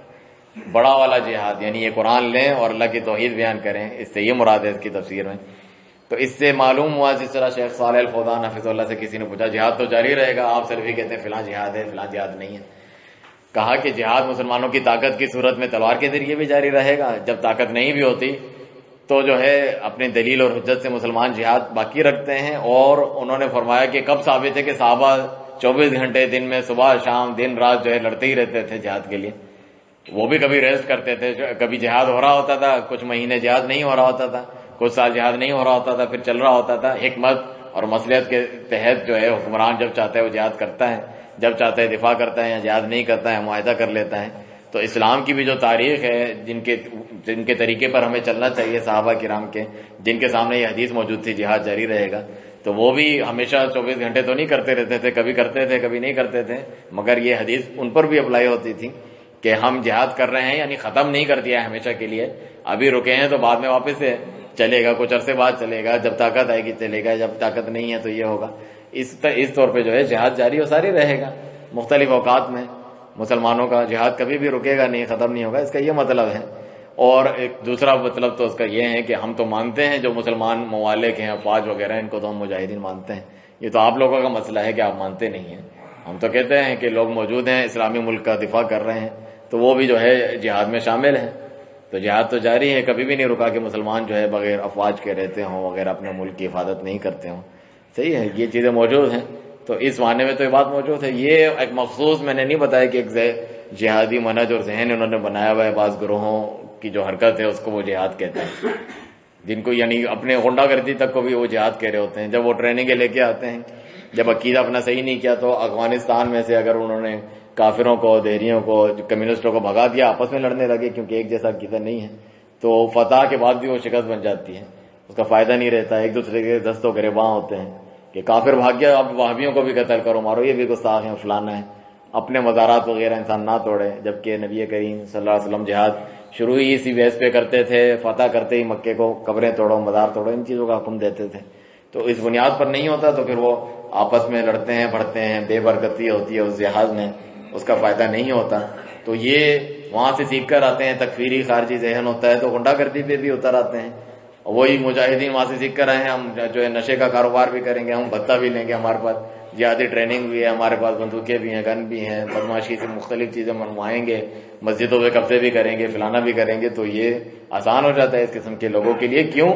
بڑا والا جہاد، یعنی یہ قرآن لیں اور اللہ کی توحید بیان کریں. اس سے یہ مراد ہے اس کی تفسیر میں. تو اس سے معلوم ہوا، جس طرح شیخ صالح الفوزان حفظ اللہ سے کسی نے پوچھا جہاد تو جاری رہے گا، آپ صرف ہی کہتے ہیں فلاں جہاد ہے فلاں جہاد نہیں ہے. کہا کہ جہاد مسلمانوں کی طاقت کی صورت میں تلوار کے ذریعے بھی جاری رہے گا، جب طاقت نہیں بھی ہوتی تو جو ہے اپنی دلیل اور حجت سے مسلمان جہاد باقی رکھتے ہیں. اور انہوں نے فرمایا کہ کب ثابت ہے کہ صحابہ چوبیس گھنٹے دن میں صبح شام دن رات جو ہے لڑتے ہی رہتے تھے جہاد کے لیے. وہ بھی کبھی ریسٹ کرتے تھے، کبھی جہاد ہو رہا ہوتا تھا، کچھ مہینے جہاد نہیں ہو رہا ہوتا تھا، کچھ سال جہاد نہیں ہو رہا ہوتا تھا، پھر چل رہا ہوتا تھا. حکمت اور مصلحت کے تحت جو ہے حکمران جب چاہتا ہے وہ جہاد کرتا ہے، جب چاہتا ہے دفاع کرتا ہے، یا جہاد نہیں کرتا ہے معاہدہ کر لیتا ہے. تو اسلام کی بھی جو تاریخ ہے، جن کے جن کے طریقے پر ہمیں چلنا چاہیے صحابہ کرام کے، جن کے سامنے یہ حدیث موجود تھی جہاد جاری رہے گا، تو وہ بھی ہمیشہ چوبیس گھنٹے تو نہیں کرتے رہتے تھے، کبھی کرتے تھے کبھی نہیں کرتے تھے. مگر یہ حدیث ان پر بھی اپلائی ہوتی تھی کہ ہم جہاد کر رہے ہیں، یعنی ختم نہیں کر دیا ہے ہمیشہ کے لیے، ابھی رکے ہیں تو بعد میں واپس سے چلے گا، کچھ عرصے بعد چلے گا، جب طاقت آئے گی چلے گا، جب طاقت نہیں ہے تو یہ ہوگا. اس اس طور پہ جو ہے جہاد جاری و ساری رہے گا مختلف اوقات میں. مسلمانوں کا جہاد کبھی بھی رکے گا نہیں، ختم نہیں ہوگا، اس کا یہ مطلب ہے. اور ایک دوسرا مطلب تو اس کا یہ ہے کہ ہم تو مانتے ہیں جو مسلمان ممالک ہیں، افواج وغیرہ، ان کو تو ہم مجاہدین مانتے ہیں. یہ تو آپ لوگوں کا مسئلہ ہے کہ آپ مانتے نہیں ہیں. ہم تو کہتے ہیں کہ لوگ موجود ہیں اسلامی ملک کا دفاع کر رہے ہیں، تو وہ بھی جو ہے جہاد میں شامل ہیں. تو جہاد تو جاری ہے، کبھی بھی نہیں رکا کہ مسلمان جو ہے بغیر افواج کے رہتے ہوں وغیرہ، اپنے ملک کی حفاظت نہیں کرتے ہوں. صحیح ہے، یہ چیزیں موجود ہیں. تو اس معنی میں تو یہ بات موجود ہے. یہ ایک مخصوص میں نے نہیں بتایا کہ ایک جہادی منہج اور ذہن انہوں نے بنایا ہوا ہے، بعض گروہوں کی جو حرکت ہے اس کو وہ جہاد کہتے ہیں، جن کو یعنی اپنے غنڈہ گردی تک کو بھی وہ جہاد کہہ رہے ہوتے ہیں. جب وہ ٹریننگیں لے کے آتے ہیں، جب عقیدہ اپنا صحیح نہیں کیا تو افغانستان میں سے اگر انہوں نے کافروں کو، دہریوں کو، کمیونسٹوں کو بھگا دیا، آپس میں لڑنے لگے کیونکہ ایک جیسا عقیدہ نہیں ہے، تو فتح کے بعد بھی وہ شکست بن جاتی ہے، اس کا فائدہ نہیں رہتا. ایک دوسرے کے دستوں گریباں ہوتے ہیں کہ کافر بھاگ گیا، اب وہابیوں کو بھی قتل کرو مارو، یہ بھی گستاخ ہیں فلانا ہے. اپنے مزارات وغیرہ انسان نہ توڑے، جبکہ نبی کریم صلی اللہ علیہ وسلم جہاد شروع ہی اسی بیس پہ کرتے تھے، فتح کرتے ہی مکے کو قبریں توڑو، مزار توڑو، ان چیزوں کا حکم دیتے تھے. تو اس بنیاد پر نہیں ہوتا تو پھر وہ آپس میں لڑتے ہیں بڑھتے ہیں، بے برکتی ہوتی ہے اس جہاد میں، اس کا فائدہ نہیں ہوتا. تو یہ وہاں سے سیکھ کر آتے ہیں، تکفیری خارجی ذہن ہوتا ہے تو غنڈہ گردی پہ بھی اتر آتے ہیں. وہی مجاہدین وہاں سے سیکھ کر آئے ہیں، ہم جو ہے نشے کا کاروبار بھی کریں گے، ہم بھتہ بھی لیں گے، ہمارے پاس جہادی ٹریننگ بھی ہے، ہمارے پاس بندوقیں بھی ہیں، گن بھی ہیں، بدماشی سے مختلف چیزیں منوائیں گے، مسجدوں پہ قبضے بھی کریں گے، فلانا بھی کریں گے. تو یہ آسان ہو جاتا ہے اس قسم کے لوگوں کے لیے. کیوں؟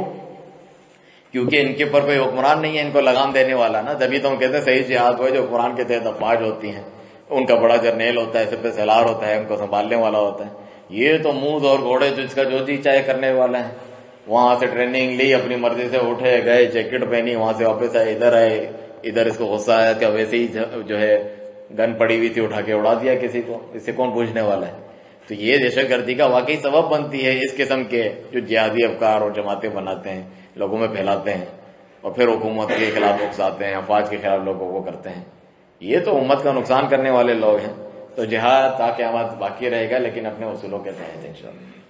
کیونکہ ان کے اوپر کوئی حکمران نہیں ہے ان کو لگام دینے والا نا. جبھی تو ہم کہتے ہیں صحیح جہاد ہو جو حکمران کے تحت افواج ہوتی ہیں، ان کا بڑا جرنیل ہوتا ہے، سپہ سالار ہوتا ہے، ان کو سنبھالنے والا ہوتا ہے. یہ تو منہ اور گھوڑے جس کا جو جی چاہے کرنے والا ہے. وہاں سے ٹریننگ لی، اپنی مرضی سے اٹھے گئے، جیکٹ پہنی، وہاں سے واپس آئے، ادھر آئے، ادھر اس کو غصہ آیا کہ ویسے ہی جو ہے گن پڑی ہوئی تھی اٹھا کے اڑا دیا کسی کو، اس سے کون پوچھنے والا ہے. تو یہ دہشت گردی کا واقعی سبب بنتی ہے اس قسم کے جو جہادی افکار اور جماعتیں بناتے ہیں، لوگوں میں پھیلاتے ہیں، اور پھر حکومت کے خلاف اکساتے ہیں، افواج کے خلاف لوگوں کو کرتے ہیں. یہ تو امت کا نقصان کرنے والے لوگ ہیں. تو جہاد تا قیامت باقی رہے گا، لیکن اپنے اصولوں کے تحت انشاءاللہ.